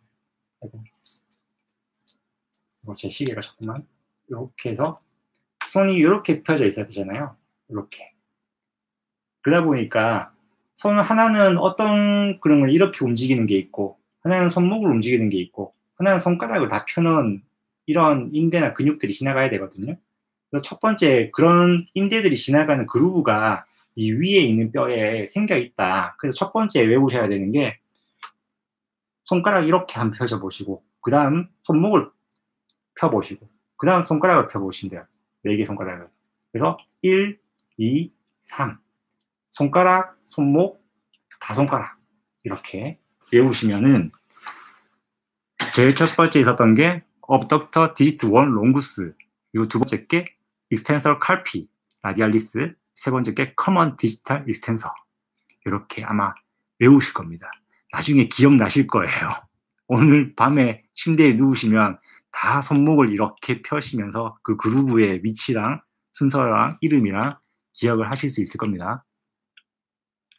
제 시계가 자꾸만 이렇게 해서 손이 이렇게 펴져 있어야 되잖아요. 이렇게. 그러다 보니까 손 하나는 어떤 그런 걸 이렇게 움직이는 게 있고 하나는 손목을 움직이는 게 있고 하나는 손가락을 다 펴는 이런 인대나 근육들이 지나가야 되거든요. 그래서 첫 번째 그런 인대들이 지나가는 그루브가 이 위에 있는 뼈에 생겨 있다. 그래서 첫 번째 외우셔야 되는 게 손가락 이렇게 한번 펴져 보시고 그 다음 손목을 펴보시고 그 다음 손가락을 펴보시면 돼요. 4개 손가락을. 그래서 1, 2, 3 손가락, 손목, 다손가락 이렇게 외우시면은 제일 첫 번째 있었던 게 abductor digit 1 longus 그리고 두 번째 게 extensor carpi radialis 세 번째 게 common digital extensor 이렇게 아마 외우실 겁니다. 나중에 기억나실 거예요. 오늘 밤에 침대에 누우시면 다 손목을 이렇게 펴시면서 그 그루브의 위치랑 순서랑 이름이랑 기억을 하실 수 있을 겁니다.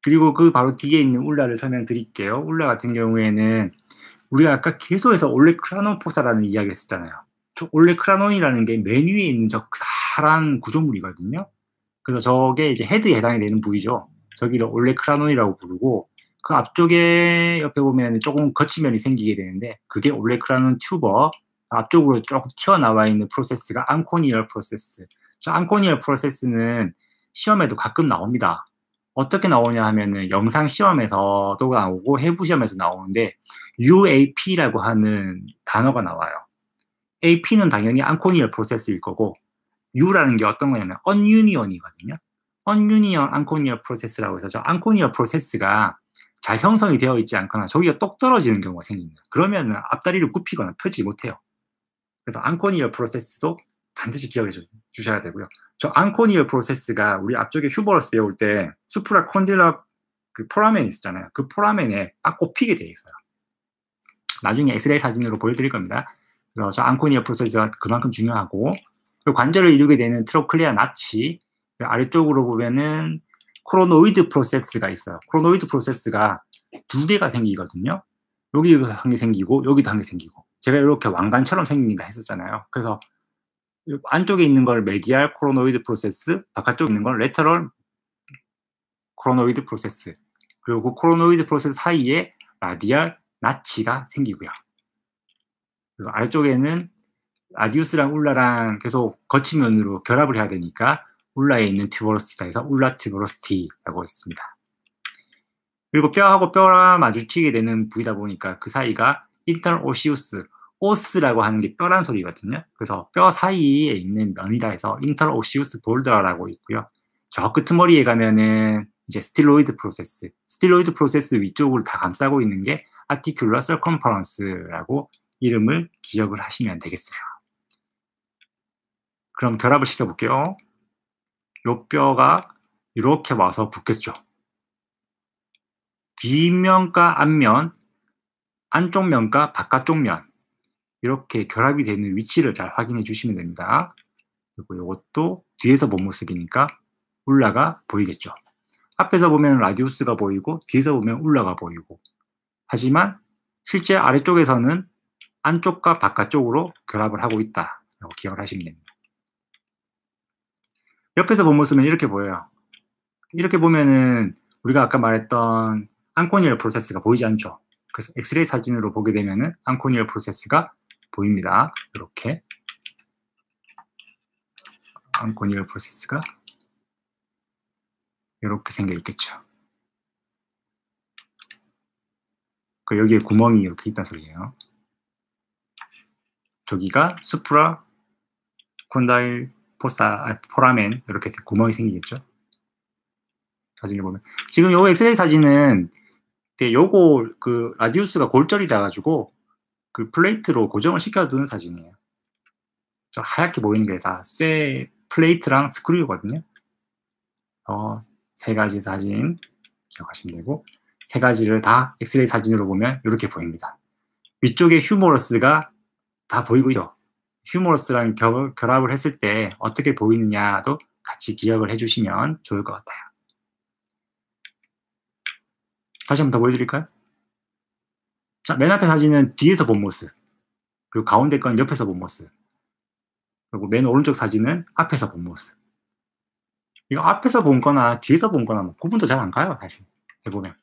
그리고 그 바로 뒤에 있는 울라를 설명드릴게요. 울라 같은 경우에는 우리가 아까 계속해서 올레크라논포사라는 이야기를 했었잖아요. 저 올레크라논이라는 게 맨 위에 있는 저 커다란 구조물이거든요. 그래서 저게 이제 헤드에 해당이 되는 부위죠. 저기를 올레크라논이라고 부르고, 그 앞쪽에 옆에 보면 조금 거치면이 생기게 되는데, 그게 올레크라논 튜버, 앞쪽으로 조금 튀어나와 있는 프로세스가 앙코니얼 프로세스. 저 앙코니얼 프로세스는 시험에도 가끔 나옵니다. 어떻게 나오냐 하면은 영상 시험에서도 나오고 해부 시험에서 나오는데 UAP라고 하는 단어가 나와요. AP는 당연히 앙코니얼 프로세스일 거고, U라는 게 어떤 거냐면 언유니언이거든요. 언유니언 앙코니얼 프로세스라고 해서 저 앙코니얼 프로세스가 잘 형성이 되어 있지 않거나 저기가 똑 떨어지는 경우가 생깁니다. 그러면 앞다리를 굽히거나 펴지 못해요. 그래서 앙코니얼 프로세스도 반드시 기억해 주셔야 되고요. 저 앙코니얼 프로세스가 우리 앞쪽에 휴버러스 배울 때 수프라 콘딜라 그 포라멘 있었잖아요. 그 포라멘에 딱 꼽히게 되어 있어요. 나중에 엑스레이 사진으로 보여드릴 겁니다. 그래서 저 앙코니얼 프로세스가 그만큼 중요하고, 그리고 관절을 이루게 되는 트로클레아 나치, 아래쪽으로 보면은 크로노이드 프로세스가 있어요. 크로노이드 프로세스가 두 개가 생기거든요. 여기 한 개 생기고 여기도 한 개 생기고, 제가 이렇게 왕관처럼 생긴다 했었잖아요. 그래서 안쪽에 있는 걸 메디알 크로노이드 프로세스, 바깥쪽에 있는 걸 레터럴 크로노이드 프로세스, 그리고 그 크로노이드 프로세스 사이에 라디알 나치가 생기고요. 그리고 아래쪽에는 라디우스랑 울라랑 계속 거치면으로 결합을 해야 되니까 울라에 있는 튜버로스티다 해서 울라 튜버로스티라고 했습니다. 그리고 뼈하고 뼈가 마주치게 되는 부위다 보니까 그 사이가 인터널 오시우스, 오스라고 하는 게 뼈란 소리거든요. 그래서 뼈 사이에 있는 면이다 해서 인터널 오시우스 볼더라고 있고요. 저 끄트머리에 가면은 이제 스틸로이드 프로세스, 스틸로이드 프로세스 위쪽으로 다 감싸고 있는 게 아티큘러 서컴퍼런스라고 이름을 기억을 하시면 되겠어요. 그럼 결합을 시켜볼게요. 요 뼈가 이렇게 와서 붙겠죠. 뒷면과 앞면, 안쪽 면과 바깥쪽 면, 이렇게 결합이 되는 위치를 잘 확인해 주시면 됩니다. 그리고 이것도 뒤에서 본 모습이니까 울라가 보이겠죠. 앞에서 보면 라디우스가 보이고 뒤에서 보면 울라가 보이고, 하지만 실제 아래쪽에서는 안쪽과 바깥쪽으로 결합을 하고 있다라고 기억을 하시면 됩니다. 옆에서 본 모습은 이렇게 보여요. 이렇게 보면은 우리가 아까 말했던 앙코니얼 프로세스가 보이지 않죠. 그래서 엑스레이 사진으로 보게 되면은 앙코니얼 프로세스가 보입니다. 이렇게 앙코니얼 프로세스가 이렇게 생겨 있겠죠. 그 여기에 구멍이 이렇게 있다는 소리예요. 저기가 수프라 콘다일 포라멘, 이렇게 구멍이 생기겠죠. 사진을 보면 지금 요 엑스레이 사진은 요거 그 라디우스가 골절이 돼가지고 그 플레이트로 고정을 시켜두는 사진이에요. 저 하얗게 보이는 게 다 쇠 플레이트랑 스크류거든요. 세 가지 사진 기억하시면 되고, 세 가지를 다 엑스레이 사진으로 보면 이렇게 보입니다. 위쪽에 휴머러스가 다 보이고요. 휴머러스랑 결합을 했을 때 어떻게 보이느냐도 같이 기억을 해주시면 좋을 것 같아요. 다시 한 번 더 보여드릴까요? 자, 맨 앞에 사진은 뒤에서 본 모습, 그리고 가운데 건 옆에서 본 모습, 그리고 맨 오른쪽 사진은 앞에서 본 모습. 이거 앞에서 본 거나 뒤에서 본 거나 뭐 구분도 잘 안 가요, 사실 해보면.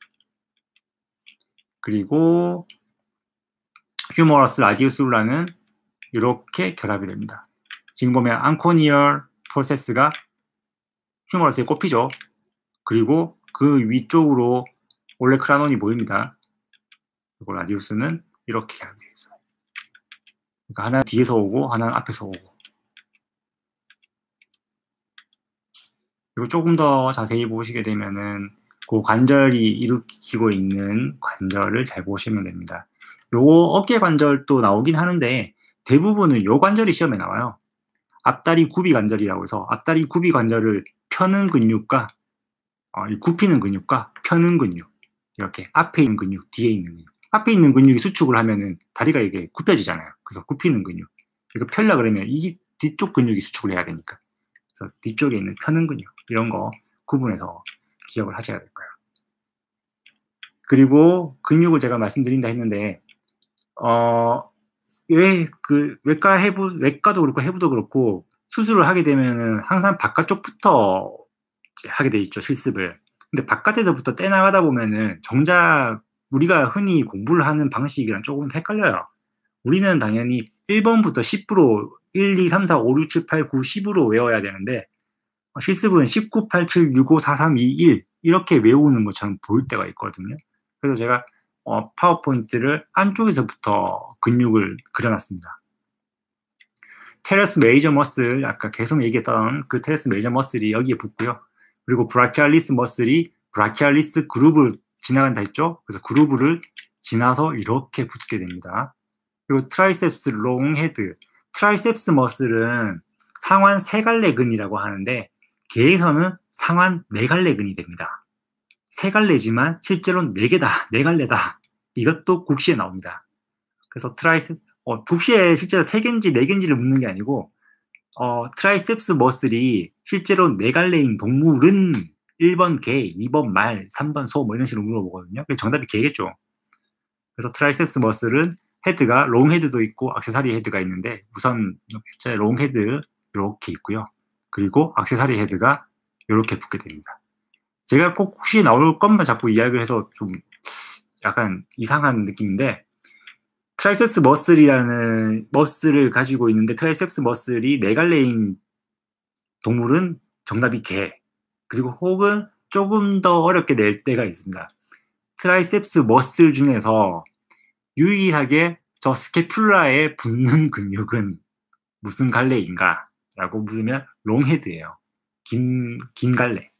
그리고 휴머러스 라디우스 울라는 이렇게 결합이 됩니다. 지금 보면 앙코니얼 프로세스가 휴머러스에 꼽히죠. 그리고 그 위쪽으로 올레크라논이 보입니다. 그리고 라디우스는 이렇게 결합이 되어 있어요. 그러니까 하나는 뒤에서 오고 하나는 앞에서 오고. 그리고 조금 더 자세히 보시게 되면은 그 관절이 일으키고 있는 관절을 잘 보시면 됩니다. 요거 어깨 관절도 나오긴 하는데 대부분은 요 관절이 시험에 나와요. 앞다리 굽이 관절이라고 해서 앞다리 굽이 관절을 펴는 근육과 굽히는 근육과 펴는 근육, 이렇게 앞에 있는 근육, 뒤에 있는 근육. 앞에 있는 근육이 수축을 하면은 다리가 이게 굽혀지잖아요. 그래서 굽히는 근육. 이거 펴려 그러면 이 뒤쪽 근육이 수축을 해야 되니까. 그래서 뒤쪽에 있는 펴는 근육, 이런 거 구분해서 기억을 하셔야 될 거예요. 그리고 근육을 제가 말씀드린다 했는데 왜 그 외과도 그렇고 해부도 그렇고 수술을 하게 되면은 항상 바깥쪽부터 이제 하게 돼 있죠, 실습을. 근데 바깥에서부터 떼나가다 보면은 정작 우리가 흔히 공부를 하는 방식이랑 조금 헷갈려요. 우리는 당연히 1번부터 10으로 1, 2, 3, 4, 5, 6, 7, 8, 9, 10으로 외워야 되는데 실습은 19, 87, 65, 4, 3, 2, 1 이렇게 외우는 것처럼 보일 때가 있거든요. 그래서 제가 파워포인트를 안쪽에서부터 근육을 그려놨습니다. 테레스 메이저 머슬, 아까 계속 얘기했던 그 테레스 메이저 머슬이 여기에 붙고요. 그리고 브라키알리스 머슬이 브라키알리스 그루브를 지나간다 했죠. 그래서 그루브를 지나서 이렇게 붙게 됩니다. 그리고 트라이셉스 롱 헤드, 트라이셉스 머슬은 상완 세갈래근이라고 하는데 개에서는 상완 네갈래근이 됩니다. 세갈래지만 실제로는 4개다, 4갈래다. 이것도 국시에 나옵니다. 그래서 국시에 실제로 3개인지 4개인지를 묻는 게 아니고 트라이셉스 머슬이 실제로 4갈래인 동물은 1번 개, 2번 말, 3번 소 뭐 이런 식으로 물어보거든요. 그래서 정답이 개겠죠. 그래서 트라이셉스 머슬은 헤드가 롱 헤드도 있고 액세서리 헤드가 있는데 우선 롱 헤드 이렇게 있고요. 그리고 액세서리 헤드가 이렇게 붙게 됩니다. 제가 꼭 혹시 나올 것만 자꾸 이야기를 해서 좀 약간 이상한 느낌인데 트라이셉스 머슬이라는 머슬을 가지고 있는데 트라이셉스 머슬이 4갈래인 동물은 정답이 개. 그리고 혹은 조금 더 어렵게 낼 때가 있습니다. 트라이셉스 머슬 중에서 유일하게 저 스캐퓰라에 붙는 근육은 무슨 갈래인가? 라고 물으면 롱헤드예요. 긴 갈래.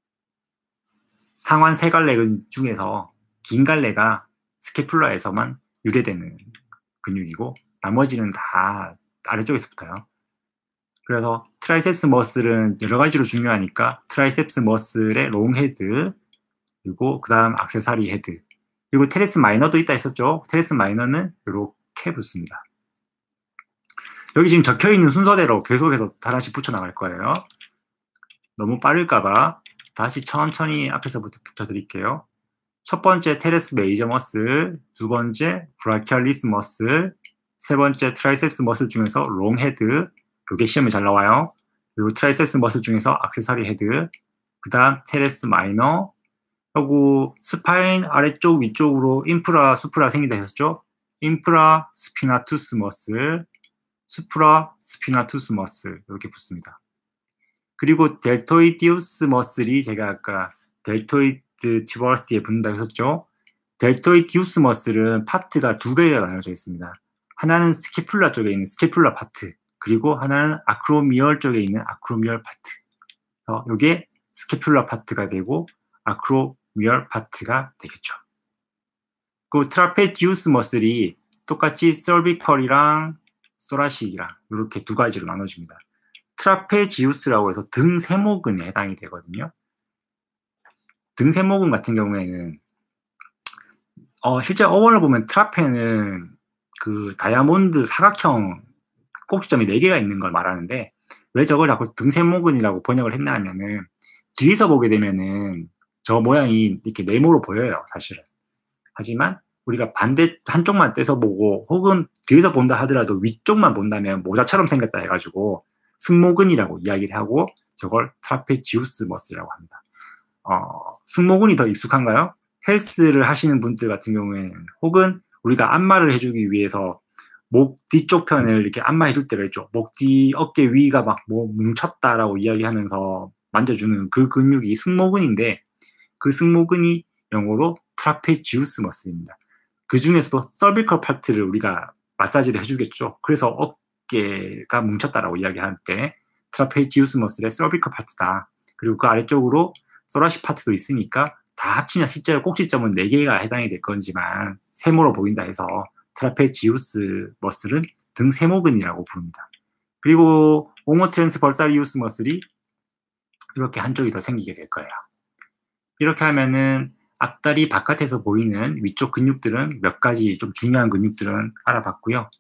상완 세갈래 중에서 긴 갈래가 스캐퓰라에서만 유래되는 근육이고 나머지는 다 아래쪽에서 붙어요. 그래서 트라이셉스 머슬은 여러 가지로 중요하니까 트라이셉스 머슬의 롱 헤드 그리고 그 다음 액세서리 헤드 그리고 테레스 마이너도 있다 했었죠. 테레스 마이너는 이렇게 붙습니다. 여기 지금 적혀있는 순서대로 계속해서 하나씩 붙여나갈 거예요. 너무 빠를까봐 다시 천천히 앞에서부터 붙여드릴게요. 첫 번째 테레스 메이저 머슬, 두 번째 브라키알리스 머슬, 세 번째 트라이셉스 머슬 중에서 롱 헤드, 이게 시험에 잘 나와요. 그리고 트라이셉스 머슬 중에서 액세서리 헤드, 그 다음 테레스 마이너, 하고 스파인 아래쪽 위쪽으로 인프라, 수프라 생긴다 했었죠. 인프라 스피나투스 머슬, 수프라 스피나투스 머슬 이렇게 붙습니다. 그리고 델토이디우스 머슬이 제가 아까 델토이드 튜버러스티에 붙는다고 했었죠. 델토이디우스 머슬은 파트가 2개가 나눠져 있습니다. 하나는 스캐퓰라 쪽에 있는 스캐퓰라 파트, 그리고 하나는 아크로미얼 쪽에 있는 아크로미얼 파트. 이게 스캐퓰라 파트가 되고 아크로미얼 파트가 되겠죠. 그 트라페지우스 머슬이 똑같이 서비컬이랑 소라식이랑 이렇게 2가지로 나눠집니다. 트라페지우스라고 해서 등 세모근에 해당이 되거든요. 등 세모근 같은 경우에는 실제 어원을 보면 트라페는 그 다이아몬드 사각형 꼭지점이 4개가 있는 걸 말하는데 왜 저걸 자꾸 등 세모근이라고 번역을 했나 하면은 뒤에서 보게 되면은 저 모양이 이렇게 네모로 보여요, 사실은. 하지만 우리가 한쪽만 떼서 보고 혹은 뒤에서 본다 하더라도 위쪽만 본다면 모자처럼 생겼다 해가지고 승모근이라고 이야기를 하고 저걸 트라페지우스 머슬이라고 합니다. 승모근이 더 익숙한가요? 헬스를 하시는 분들 같은 경우에는 혹은 우리가 안마를 해주기 위해서 목 뒤쪽 편을 이렇게 안마해줄 때가 있죠. 목 뒤 어깨 위가 막 뭐 뭉쳤다라고 이야기하면서 만져주는 그 근육이 승모근인데 그 승모근이 영어로 트라페지우스 머슬입니다. 그 중에서도 서비컬 파트를 우리가 마사지를 해주겠죠. 그래서 어깨가 뭉쳤다라고 이야기할 때 트라페지우스 머슬의 서비컬 파트다. 그리고 그 아래쪽으로 소라시 파트도 있으니까 다 합치면 실제로 꼭지점은 4개가 해당이 될 건지만 세모로 보인다 해서 트라페지우스 머슬은 등 세모근이라고 부릅니다. 그리고 오모트랜스버사리우스 머슬이 이렇게 한쪽이 더 생기게 될 거예요. 이렇게 하면은 앞다리 바깥에서 보이는 위쪽 근육들은 몇 가지 좀 중요한 근육들은 알아봤고요.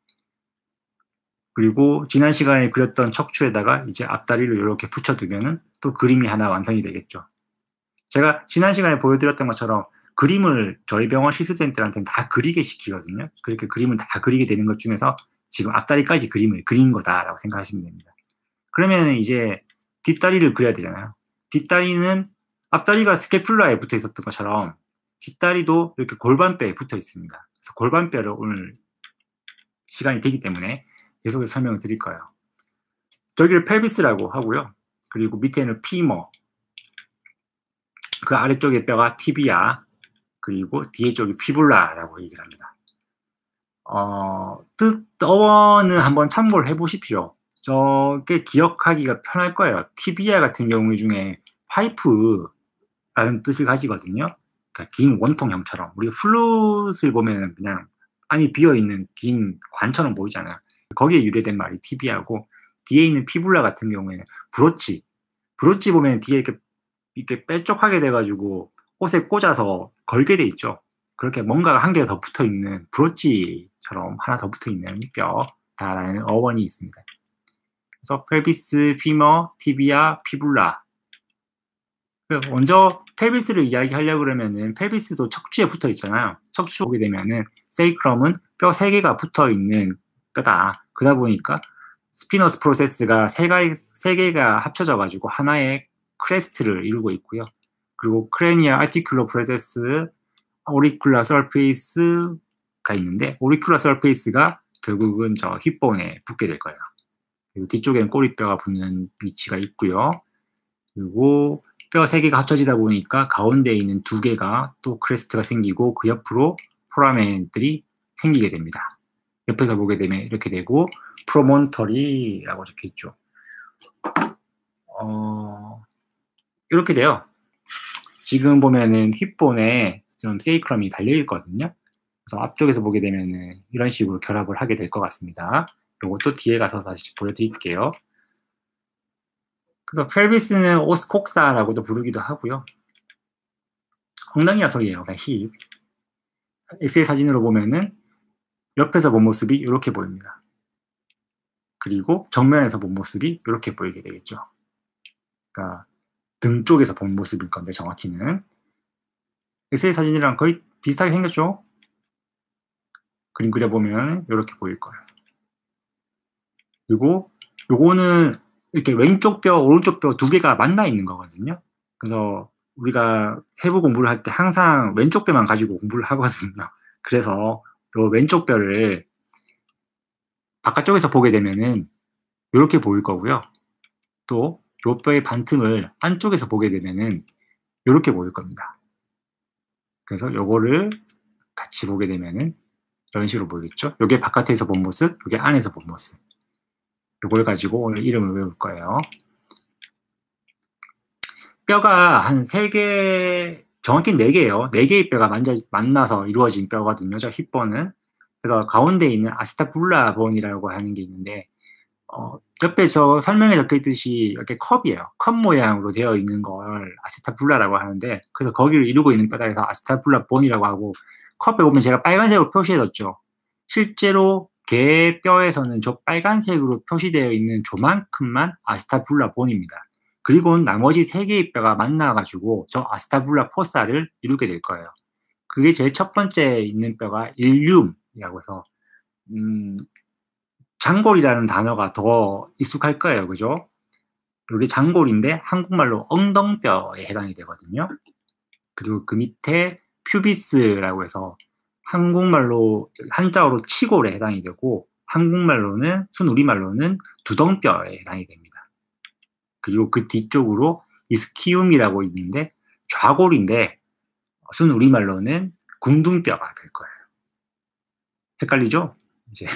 그리고 지난 시간에 그렸던 척추에다가 이제 앞다리를 이렇게 붙여두면은 또 그림이 하나 완성이 되겠죠. 제가 지난 시간에 보여드렸던 것처럼 그림을 저희 병원 시스템들한테는 다 그리게 시키거든요. 그렇게 그림을 다 그리게 되는 것 중에서 지금 앞다리까지 그림을 그린 거다라고 생각하시면 됩니다. 그러면 이제 뒷다리를 그려야 되잖아요. 뒷다리는 앞다리가 스캐듼라에 붙어 있었던 것처럼 뒷다리도 이렇게 골반뼈에 붙어 있습니다. 그래서 골반뼈를 오늘 시간이 되기 때문에 계속해서 설명을 드릴 거예요. 저기를 펠비스라고 하고요. 그리고 밑에는 피머, 그 아래쪽에 뼈가 티비아, 그리고 뒤에 쪽이 피불라라고 얘기를 합니다. 어원은 한번 참고를 해보십시오. 저게 기억하기가 편할 거예요. 티비아 같은 경우 중에 파이프라는 뜻을 가지거든요. 그러니까 긴 원통형처럼. 우리가 플룻을 보면 그냥 안이 비어있는 긴 관처럼 보이잖아요. 거기에 유래된 말이 티비아고, 뒤에 있는 피불라 같은 경우에는 브로치 보면 뒤에 이렇게 빼쪽하게 돼가지고 옷에 꽂아서 걸게 돼 있죠. 그렇게 뭔가 한 개 더 붙어 있는 브로치처럼 하나 더 붙어 있는 뼈다라는 어원이 있습니다. 그래서 펠비스, 피머, 티비아, 피불라. 먼저 펠비스를 이야기하려고 그러면은 펠비스도 척추에 붙어 있잖아요. 척추 보게 되면은 세이크럼은 뼈 3개가 붙어 있는 뼈다. 그러다 보니까 스피너스 프로세스가 3개가 합쳐져 가지고 하나의 크레스트를 이루고 있고요. 그리고 크레니아 아티큘러 프로세스, 오리큘라 서페이스가 있는데, 오리큘라 서페이스가 결국은 저 힙본에 붙게 될 거예요. 그리고 뒤쪽에는 꼬리뼈가 붙는 위치가 있고요. 그리고 뼈 3개가 합쳐지다 보니까 가운데에 있는 2개가 또 크레스트가 생기고 그 옆으로 포라멘들이 생기게 됩니다. 옆에서 보게 되면 이렇게 되고 프로몬터리라고 적혀 있죠. 이렇게 돼요. 지금 보면은 힙본에 좀 세이크럼이 달려 있거든요. 그래서 앞쪽에서 보게 되면은 이런 식으로 결합을 하게 될 것 같습니다. 요것도 뒤에 가서 다시 보여드릴게요. 그래서 펠비스는 오스콕사라고도 부르기도 하고요. 엉덩이 녀석이에요. 그러니까 힙. 엑스레이 사진으로 보면은 옆에서 본 모습이 이렇게 보입니다. 그리고 정면에서 본 모습이 이렇게 보이게 되겠죠. 그러니까 등 쪽에서 본 모습일 건데 정확히는 엑스레이 사진이랑 거의 비슷하게 생겼죠. 그림 그려보면 이렇게 보일 거예요. 그리고 요거는 이렇게 왼쪽 뼈, 오른쪽 뼈 2개가 만나 있는 거거든요. 그래서 우리가 해부 공부를 할 때 항상 왼쪽 뼈만 가지고 공부를 하거든요. 그래서 요 왼쪽 뼈를 바깥쪽에서 보게 되면은 이렇게 보일 거고요. 또 요 뼈의 반틈을 안쪽에서 보게 되면은 이렇게 보일 겁니다. 그래서 요거를 같이 보게 되면은 이런 식으로 보이겠죠. 요게 바깥에서 본 모습, 요게 안에서 본 모습. 요걸 가지고 오늘 이름을 외울 거예요. 뼈가 한 3개, 정확히 4개예요. 4개의 뼈가 만나서 이루어진 뼈거든요. 저 힙본은. 그래서 가운데 있는 아스타불라 본이라고 하는 게 있는데, 옆에 저 설명에 적혀 있듯이 이렇게 컵이에요. 컵 모양으로 되어 있는 걸 아스타불라라고 하는데, 그래서 거기를 이루고 있는 뼈다 해서 아스타불라 본이라고 하고, 컵에 보면 제가 빨간색으로 표시해뒀죠. 실제로 개 뼈에서는 저 빨간색으로 표시되어 있는 조만큼만 아스타불라 본입니다. 그리고 나머지 3개의 뼈가 만나가지고 저 아스타불라 포사를 이루게 될 거예요. 그게 제일 첫 번째 있는 뼈가 일륨이라고 해서 장골이라는 단어가 더 익숙할 거예요. 그죠? 이게 장골인데 한국말로 엉덩뼈에 해당이 되거든요. 그리고 그 밑에 퓨비스라고 해서 한국말로 한자어로 치골에 해당이 되고 한국말로는 순우리말로는 두덩뼈에 해당이 됩니다. 그리고 그 뒤쪽으로 이스키움이라고 있는데 좌골인데 순우리말로는 궁둥뼈가 될 거예요. 헷갈리죠? 이제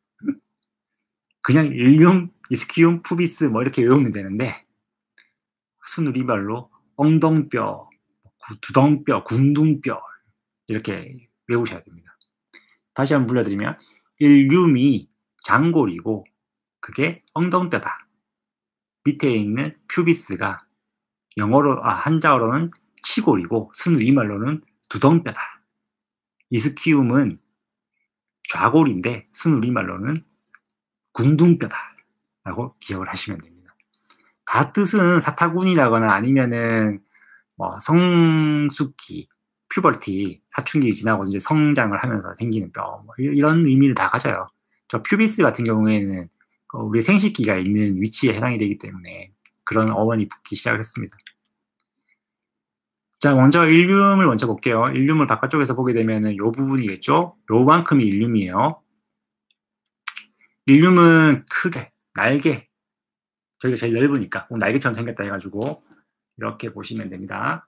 그냥 일륨, 이스키움, 푸비스 뭐 이렇게 외우면 되는데 순우리말로 엉덩뼈, 두덩뼈, 궁둥뼈 이렇게 외우셔야 됩니다. 다시 한번 불러드리면 일륨이 장골이고 그게 엉덩뼈다. 밑에 있는 퓨비스가 영어로 한자어로는 치골이고 순우리말로는 두덩뼈다. 이스키움은 좌골인데 순우리말로는 궁둥뼈다 라고 기억을 하시면 됩니다. 다 뜻은 사타구니라거나 아니면은 뭐 성숙기, 퓨버티, 사춘기 지나고 이제 성장을 하면서 생기는 뼈, 뭐 이런 의미를 다 가져요. 저 퓨비스 같은 경우에는 우리 생식기가 있는 위치에 해당이 되기 때문에 그런 어원이 붙기 시작했습니다. 자, 먼저 일륨을 먼저 볼게요. 일륨을 바깥쪽에서 보게 되면은 요 부분이겠죠? 요만큼이 일륨이에요. 일륨은 크게, 날개, 저희가 제일 넓으니까 날개처럼 생겼다 해가지고 이렇게 보시면 됩니다.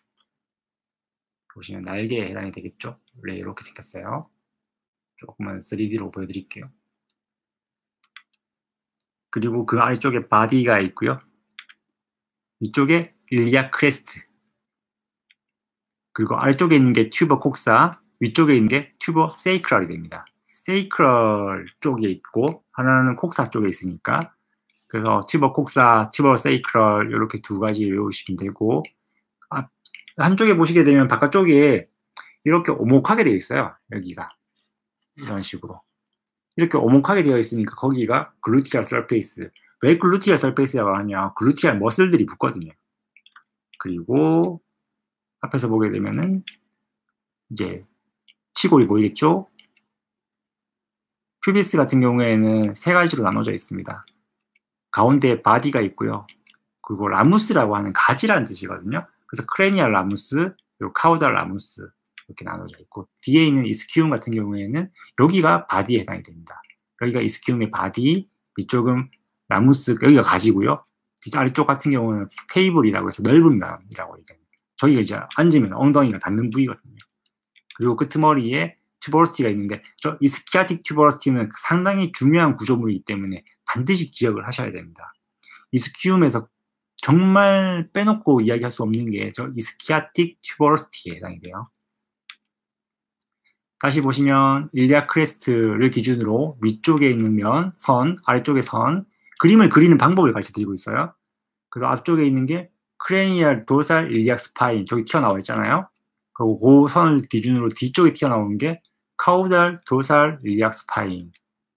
보시면 날개에 해당이 되겠죠? 원래 이렇게 생겼어요. 조금만 3D로 보여드릴게요. 그리고 그 아래쪽에 바디가 있고요. 이쪽에 일리아 크레스트. 그리고 아래쪽에 있는 게 튜버 콕사, 위쪽에 있는 게 튜버 세이크럴이 됩니다. 세이크럴 쪽에 있고 하나는 콕사 쪽에 있으니까 그래서 튜버 콕사, 튜버 세이크럴 이렇게 두 가지 외우시면 되고 한쪽에 보시게 되면 바깥쪽에 이렇게 오목하게 되어 있어요. 여기가 이런 식으로 이렇게 오목하게 되어 있으니까 거기가 글루티얼 서페이스. 왜 글루티얼 서페이스라고 하냐? 글루티얼 머슬들이 붙거든요. 그리고 앞에서 보게 되면은 이제 치골이 보이겠죠? 퓨비스 같은 경우에는 세 가지로 나눠져 있습니다. 가운데에 바디가 있고요. 그리고 라무스라고 하는 가지라는 뜻이거든요. 그래서 크레니얼 라무스, 그리고 카우달 라무스 이렇게 나눠져 있고 뒤에 있는 이스키움 같은 경우에는 여기가 바디에 해당이 됩니다. 여기가 이스키움의 바디, 이쪽은 라무스, 여기가 가지고요. 아래쪽 같은 경우는 테이블이라고 해서 넓은 면이라고 얘기합니다. 저희가 이제 앉으면 엉덩이가 닿는 부위거든요. 그리고 끄트머리에 튜버러시티가 있는데 저 이스키아틱 튜버러시티는 상당히 중요한 구조물이기 때문에 반드시 기억을 하셔야 됩니다. 이스키움에서 정말 빼놓고 이야기할 수 없는 게 저 이스키아틱 튜버러시티에 해당이 돼요. 다시 보시면 일리아 크레스트를 기준으로 위쪽에 있는 면, 선, 아래쪽에 선, 그림을 그리는 방법을 가르쳐 드리고 있어요. 그래서 앞쪽에 있는 게 크레니얼 도살 일리악 스파인, 저기 튀어나와 있잖아요. 그리고 그 선을 기준으로 뒤쪽에 튀어나오는 게 카우달 도살 일리악 스파인.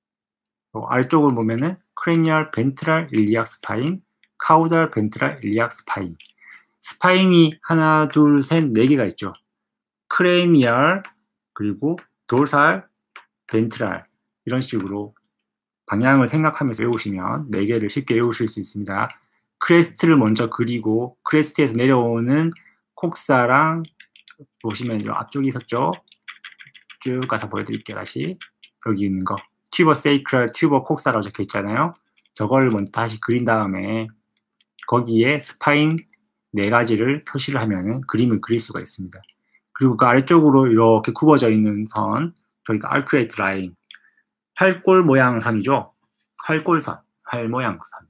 아래쪽을 보면은 크레니얼 벤트랄 일리악 스파인, 카우달 벤트랄 일리악 스파인. 스파인이 하나, 둘, 셋, 네 개가 있죠. 크레니얼, 그리고 돌살, 벤트랄 이런 식으로 방향을 생각하면서 외우시면 4개를 쉽게 외우실 수 있습니다. 크레스트를 먼저 그리고 크레스트에서 내려오는 콕사랑 보시면 이 앞쪽에 있었죠. 쭉 가서 보여드릴게요. 다시 여기 있는 거 튜버 세이크럴, 튜버 콕사라고 적혀 있잖아요. 저걸 먼저 다시 그린 다음에 거기에 스파인 4가지를 표시를 하면 그림을 그릴 수가 있습니다. 그리고 그 아래쪽으로 이렇게 굽어져 있는 선, 저희가 알큐에이트 라인, 활골 모양 선이죠. 활골선, 활 모양 선.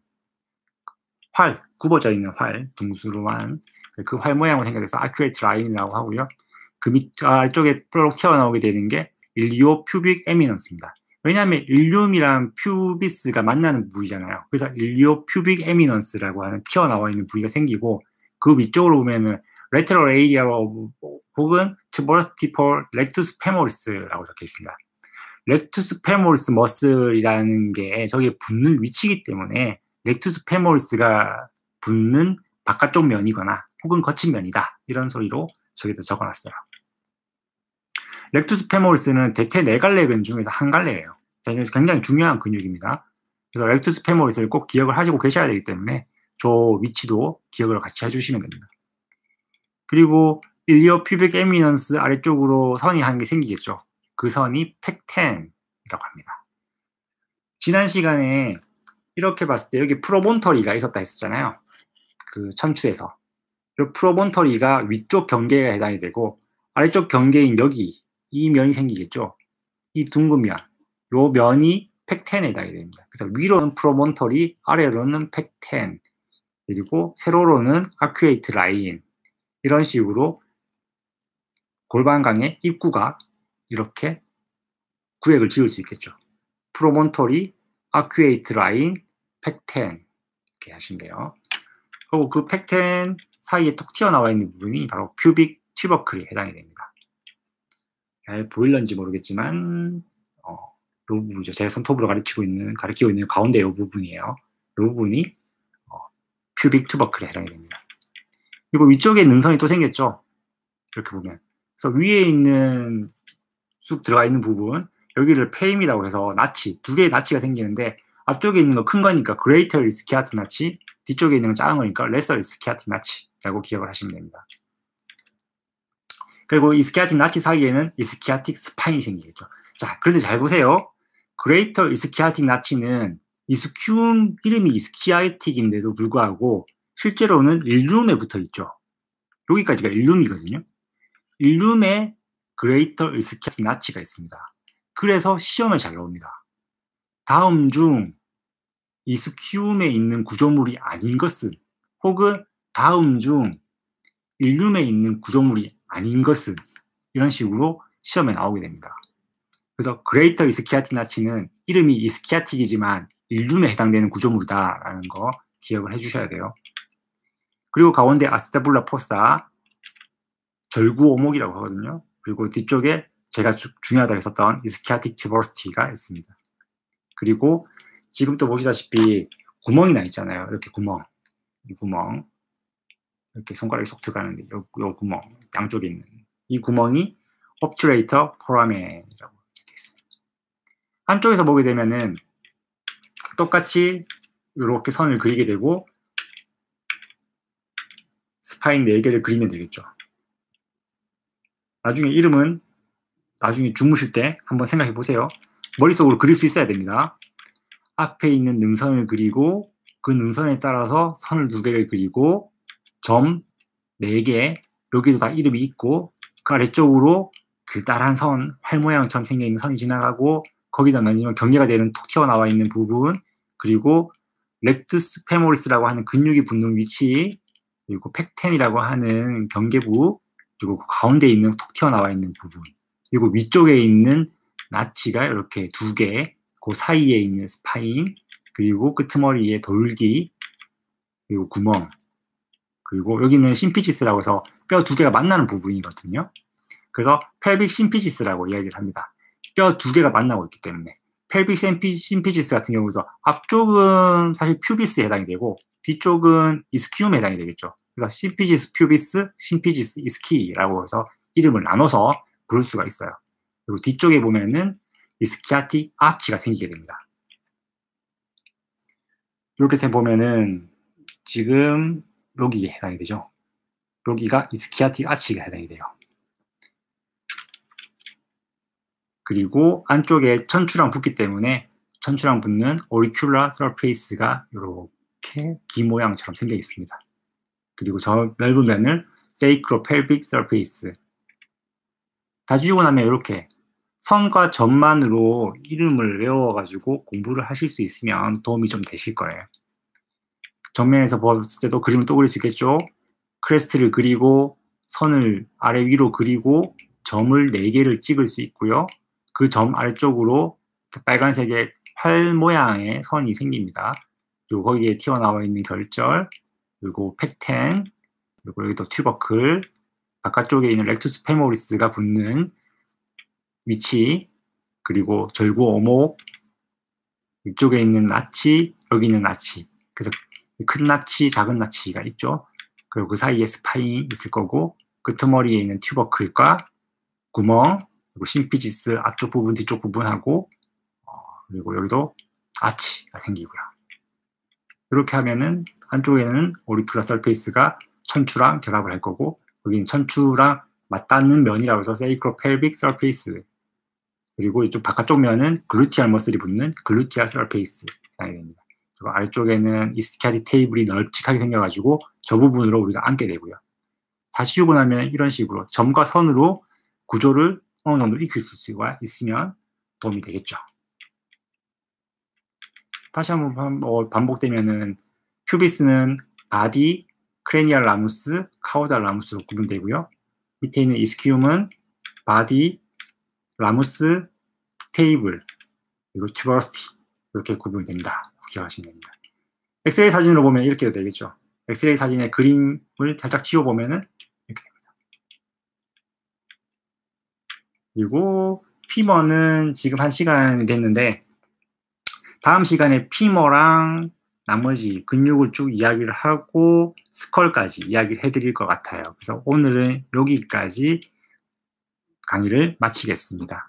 활, 굽어져 있는 활, 둥수로만 그 활 모양으로 생겨서 알큐에이트 라인이라고 하고요. 그 아래쪽에 뾰록 튀어나오게 되는 게 일리오 퓨빅 에미넌스입니다. 왜냐하면 일륨이랑 퓨비스가 만나는 부위잖아요. 그래서 일리오 퓨빅 에미넌스라고 하는 튀어나와 있는 부위가 생기고 그 위쪽으로 보면은 lateral area 혹은 tuberosity for rectus femoris라고 적혀 있습니다. rectus femoris 머슬이라는 게 저기에 붙는 위치이기 때문에 rectus femoris가 붙는 바깥쪽 면이거나 혹은 거친 면이다. 이런 소리로 저기도 적어놨어요. rectus femoris는 대퇴 4갈래근 중에서 한 갈래예요. 굉장히 중요한 근육입니다. 그래서 rectus femoris를 꼭 기억을 하시고 계셔야 되기 때문에 저 위치도 기억을 같이 해주시면 됩니다. 그리고 일리오 퓨빅 에미넌스 아래쪽으로 선이 한 개 생기겠죠. 그 선이 팩텐이라고 합니다. 지난 시간에 이렇게 봤을 때 여기 프로본터리가 있었다 했었잖아요. 그 천추에서. 이 프로본터리가 위쪽 경계에 해당이 되고 아래쪽 경계인 여기 이 면이 생기겠죠. 이 둥근 면. 이 면이 팩텐에 해당이 됩니다. 그래서 위로는 프로본터리, 아래로는 팩텐, 그리고 세로로는 아큐에이트 라인. 이런 식으로 골반강의 입구가 이렇게 구획을 지을 수 있겠죠. 프로몬토리, 아큐에이트 라인, 팩텐 이렇게 하시면 돼요. 그리고 그 팩텐 사이에 톡 튀어나와 있는 부분이 바로 퓨빅 튜버클에 해당이 됩니다. 잘 보일런지 모르겠지만 이 부분이죠. 제가 손톱으로 가리키고 있는 가운데 이 부분이에요. 이 부분이 퓨빅 튜버클에 해당이 됩니다. 그리고 위쪽에 능선이 또 생겼죠. 이렇게 보면 그래서 위에 있는 쑥 들어가 있는 부분, 여기를 페임이라고 해서 나치, 두 개의 나치가 생기는데 앞쪽에 있는 거 큰 거니까 greater ischiatic 나치, 뒤쪽에 있는 건 작은 거니까 lesser ischiatic 나치라고 기억을 하시면 됩니다. 그리고 ischiatic 나치 사이에는 ischiatic 스파인이 생기겠죠. 자, 그런데 잘 보세요. greater ischiatic 나치는 이스큐움 이름이 ischiatic인데도 불구하고 실제로는 일룸에 붙어 있죠. 여기까지가 일룸이거든요. 일룸에 greater ischiatic 나치가 있습니다. 그래서 시험에 잘 나옵니다. 다음 중 이스큐움에 있는 구조물이 아닌 것은, 혹은 다음 중 일룸에 있는 구조물이 아닌 것은, 이런 식으로 시험에 나오게 됩니다. 그래서 greater ischiatic 나치는 이름이 ischiatic이지만 일룸에 해당되는 구조물이다라는 거 기억을 해주셔야 돼요. 그리고 가운데 아스타블라 포사, 절구 오목이라고 하거든요. 그리고 뒤쪽에 제가 중요하다고 했었던 ischiatic tuberosity가 있습니다. 그리고 지금 또 보시다시피 구멍이 나 있잖아요. 이렇게 구멍, 이 구멍, 이렇게 손가락이 쏙 들어가는데 이 구멍, 양쪽에 있는 이 구멍이 obturator foramen이라고 적혀 있습니다. 한쪽에서 보게 되면은 똑같이 이렇게 선을 그리게 되고 스파인 4개를 그리면 되겠죠. 나중에 이름은 나중에 주무실 때 한번 생각해 보세요. 머릿속으로 그릴 수 있어야 됩니다. 앞에 있는 능선을 그리고 그 능선에 따라서 선을 2개를 그리고 점 4개, 여기도 다 이름이 있고 그 아래쪽으로 길다란 선, 활 모양처럼 생겨있는 선이 지나가고 거기다 만지면 경계가 되는 톡 튀어나와 있는 부분, 그리고 렉투스 페모리스라고 하는 근육이 붙는 위치, 그리고 팩텐이라고 하는 경계부, 그리고 가운데 있는 톡 튀어나와 있는 부분, 그리고 위쪽에 있는 나치가 이렇게 2개, 그 사이에 있는 스파인, 그리고 끄트머리에 돌기, 그리고 구멍, 그리고 여기는 심피지스라고 해서 뼈 2개가 만나는 부분이거든요. 그래서 펠빅 심피지스라고 이야기를 합니다. 뼈 2개가 만나고 있기 때문에. 펠빅 심피지스 같은 경우도 앞쪽은 사실 퓨비스에 해당이 되고 뒤쪽은 이스키움에 해당이 되겠죠. 그래서 심피지스 퓨비스, 심피지스 이스키라고 해서 이름을 나눠서 부를 수가 있어요. 그리고 뒤쪽에 보면은 이스키아틱 아치가 생기게 됩니다. 이렇게 보면은 지금 여기에 해당이 되죠. 여기가 이스키아틱 아치가 해당이 돼요. 그리고 안쪽에 천추랑 붙기 때문에 천추랑 붙는 오리큘라 서페이스가 이렇게 기 모양처럼 생겨 있습니다. 그리고 저 넓은 면을 세이크로펠빅 서페이스. 다 지우고 나면 이렇게 선과 점만으로 이름을 외워가지고 공부를 하실 수 있으면 도움이 좀 되실 거예요. 정면에서 봤을 때도 그림을 또 그릴 수 있겠죠. 크레스트를 그리고 선을 아래 위로 그리고 점을 4개를 찍을 수 있고요. 그 점 아래쪽으로 빨간색의 활 모양의 선이 생깁니다. 그리고 거기에 튀어나와 있는 결절, 그리고 팩텐, 그리고 여기도 튜버클, 바깥쪽에 있는 렉투스 페모리스가 붙는 위치, 그리고 절구 오목, 이쪽에 있는 나치, 여기 있는 나치. 그래서 큰 나치, 작은 나치가 있죠. 그리고 그 사이에 스파인이 있을 거고, 끄트머리에 있는 튜버클과 구멍, 그리고 심피지스 앞쪽 부분, 뒤쪽 부분하고, 그리고 여기도 아치가 생기고요. 이렇게 하면은 한쪽에는 오리큘라 서페이스가 천추랑 결합을 할 거고, 여기는 천추랑 맞닿는 면이라고 해서 세이크로펠빅 서페이스, 그리고 이쪽 바깥쪽 면은 글루티알 머슬이 붙는 글루티알 서페이스가 됩니다. 그리고 아래쪽에는 이스키아틱 테이블이 널찍하게 생겨가지고 저 부분으로 우리가 앉게 되고요. 다시 주고 나면 이런 식으로 점과 선으로 구조를 어느 정도 익힐 수가 있으면 도움이 되겠죠. 다시 한번 반복되면은 큐비스는 바디, 크레니얼 라무스, 카우달 라무스로 구분되고요. 밑에 있는 이스키움은 바디, 라무스, 테이블, 그리고 튜버러시티 이렇게 구분됩니다. 기억하시면 됩니다. 엑스레이 사진으로 보면 이렇게 되겠죠. 엑스레이 사진의 그림을 살짝 지워보면은 이렇게 됩니다. 그리고 피머는 지금 1시간이 됐는데 다음 시간에 피머랑 나머지 근육을 쭉 이야기를 하고 스컬까지 이야기를 해드릴 것 같아요. 그래서 오늘은 여기까지 강의를 마치겠습니다.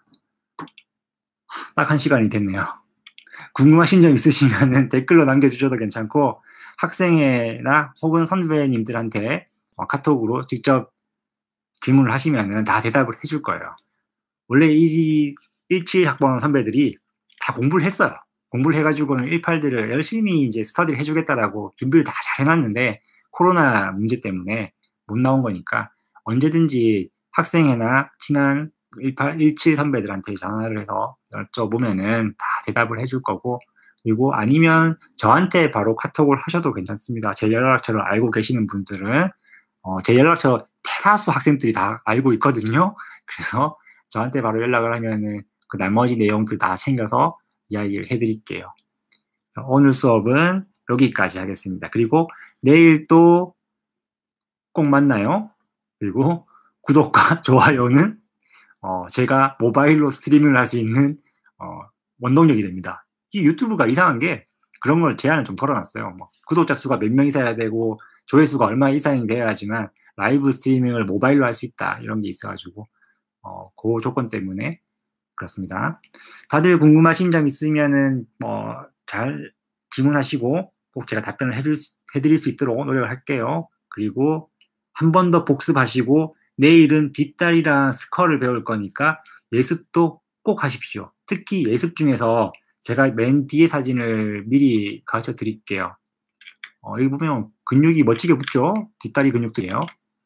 딱 1시간이 됐네요. 궁금하신 점 있으시면 댓글로 남겨주셔도 괜찮고 학생회나 혹은 선배님들한테 카톡으로 직접 질문을 하시면 다 대답을 해줄 거예요. 원래 이 17학번 선배들이 다 공부를 했어요. 공부를 해가지고는 18들을 열심히 이제 스터디를 해주겠다라고 준비를 다 잘 해놨는데 코로나 문제 때문에 못 나온 거니까 언제든지 학생회나 친한 17 선배들한테 전화를 해서 여쭤보면은 다 대답을 해줄 거고, 그리고 아니면 저한테 바로 카톡을 하셔도 괜찮습니다. 제 연락처를 알고 계시는 분들은 제 연락처 대다수 학생들이 다 알고 있거든요. 그래서 저한테 바로 연락을 하면은 그 나머지 내용들 다 챙겨서 이야기를 해드릴게요. 그래서 오늘 수업은 여기까지 하겠습니다. 그리고 내일 또 꼭 만나요. 그리고 구독과 좋아요는 제가 모바일로 스트리밍을 할 수 있는 원동력이 됩니다. 이 유튜브가 이상한 게 그런 걸 제한을 좀 걸어놨어요. 구독자 수가 몇 명 있어야 되고 조회수가 얼마 이상이 돼야지만 라이브 스트리밍을 모바일로 할 수 있다, 이런 게 있어가지고 그 조건 때문에 그렇습니다. 다들 궁금하신 점 있으면은 잘 질문하시고 꼭 제가 답변을 해드릴 수 있도록 노력을 할게요. 그리고 한 번 더 복습하시고 내일은 뒷다리랑 스컬을 배울 거니까 예습도 꼭 하십시오. 특히 예습 중에서 제가 맨 뒤에 사진을 미리 가르쳐 드릴게요. 여기 보면 근육이 멋지게 붙죠? 뒷다리 근육들이에요.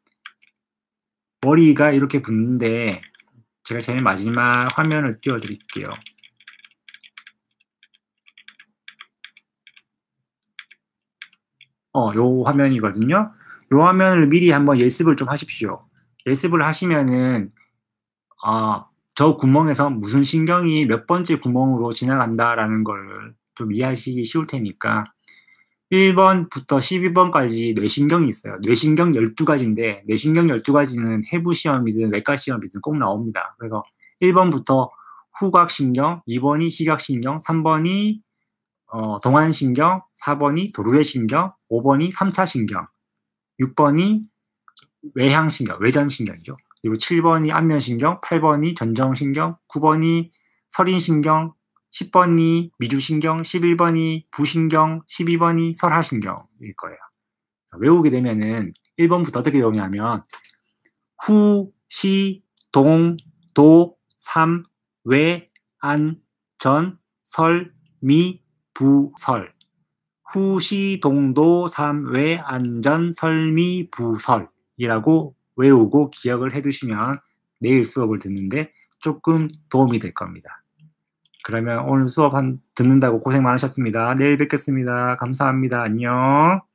머리가 이렇게 붙는데 제가 제일 마지막 화면을 띄워드릴게요. 요 화면이거든요. 요 화면을 미리 한번 예습을 좀 하십시오. 예습을 하시면은 저 구멍에서 무슨 신경이 몇 번째 구멍으로 지나간다라는 걸 좀 이해하시기 쉬울 테니까 1번부터 12번까지 뇌신경이 있어요. 뇌신경 12가지인데 뇌신경 12가지는 해부 시험이든 외과 시험이든 꼭 나옵니다. 그래서 1번부터 후각신경, 2번이 시각신경, 3번이 동안신경, 4번이 도르래신경, 5번이 3차신경, 6번이 외향신경, 외전신경이죠. 그리고 7번이 안면신경, 8번이 전정신경, 9번이 설인신경, 10번이 미주신경, 11번이 부신경, 12번이 설하신경일 거예요. 외우게 되면은 1번부터 어떻게 외우냐면 후, 시, 동, 도, 삼, 외, 안, 전, 설, 미, 부, 설. 후, 시, 동, 도, 삼, 외, 안, 전, 설, 미, 부, 설이라고 외우고 기억을 해두시면 내일 수업을 듣는데 조금 도움이 될 겁니다. 그러면 오늘 수업 듣는다고 고생 많으셨습니다. 내일 뵙겠습니다. 감사합니다. 안녕.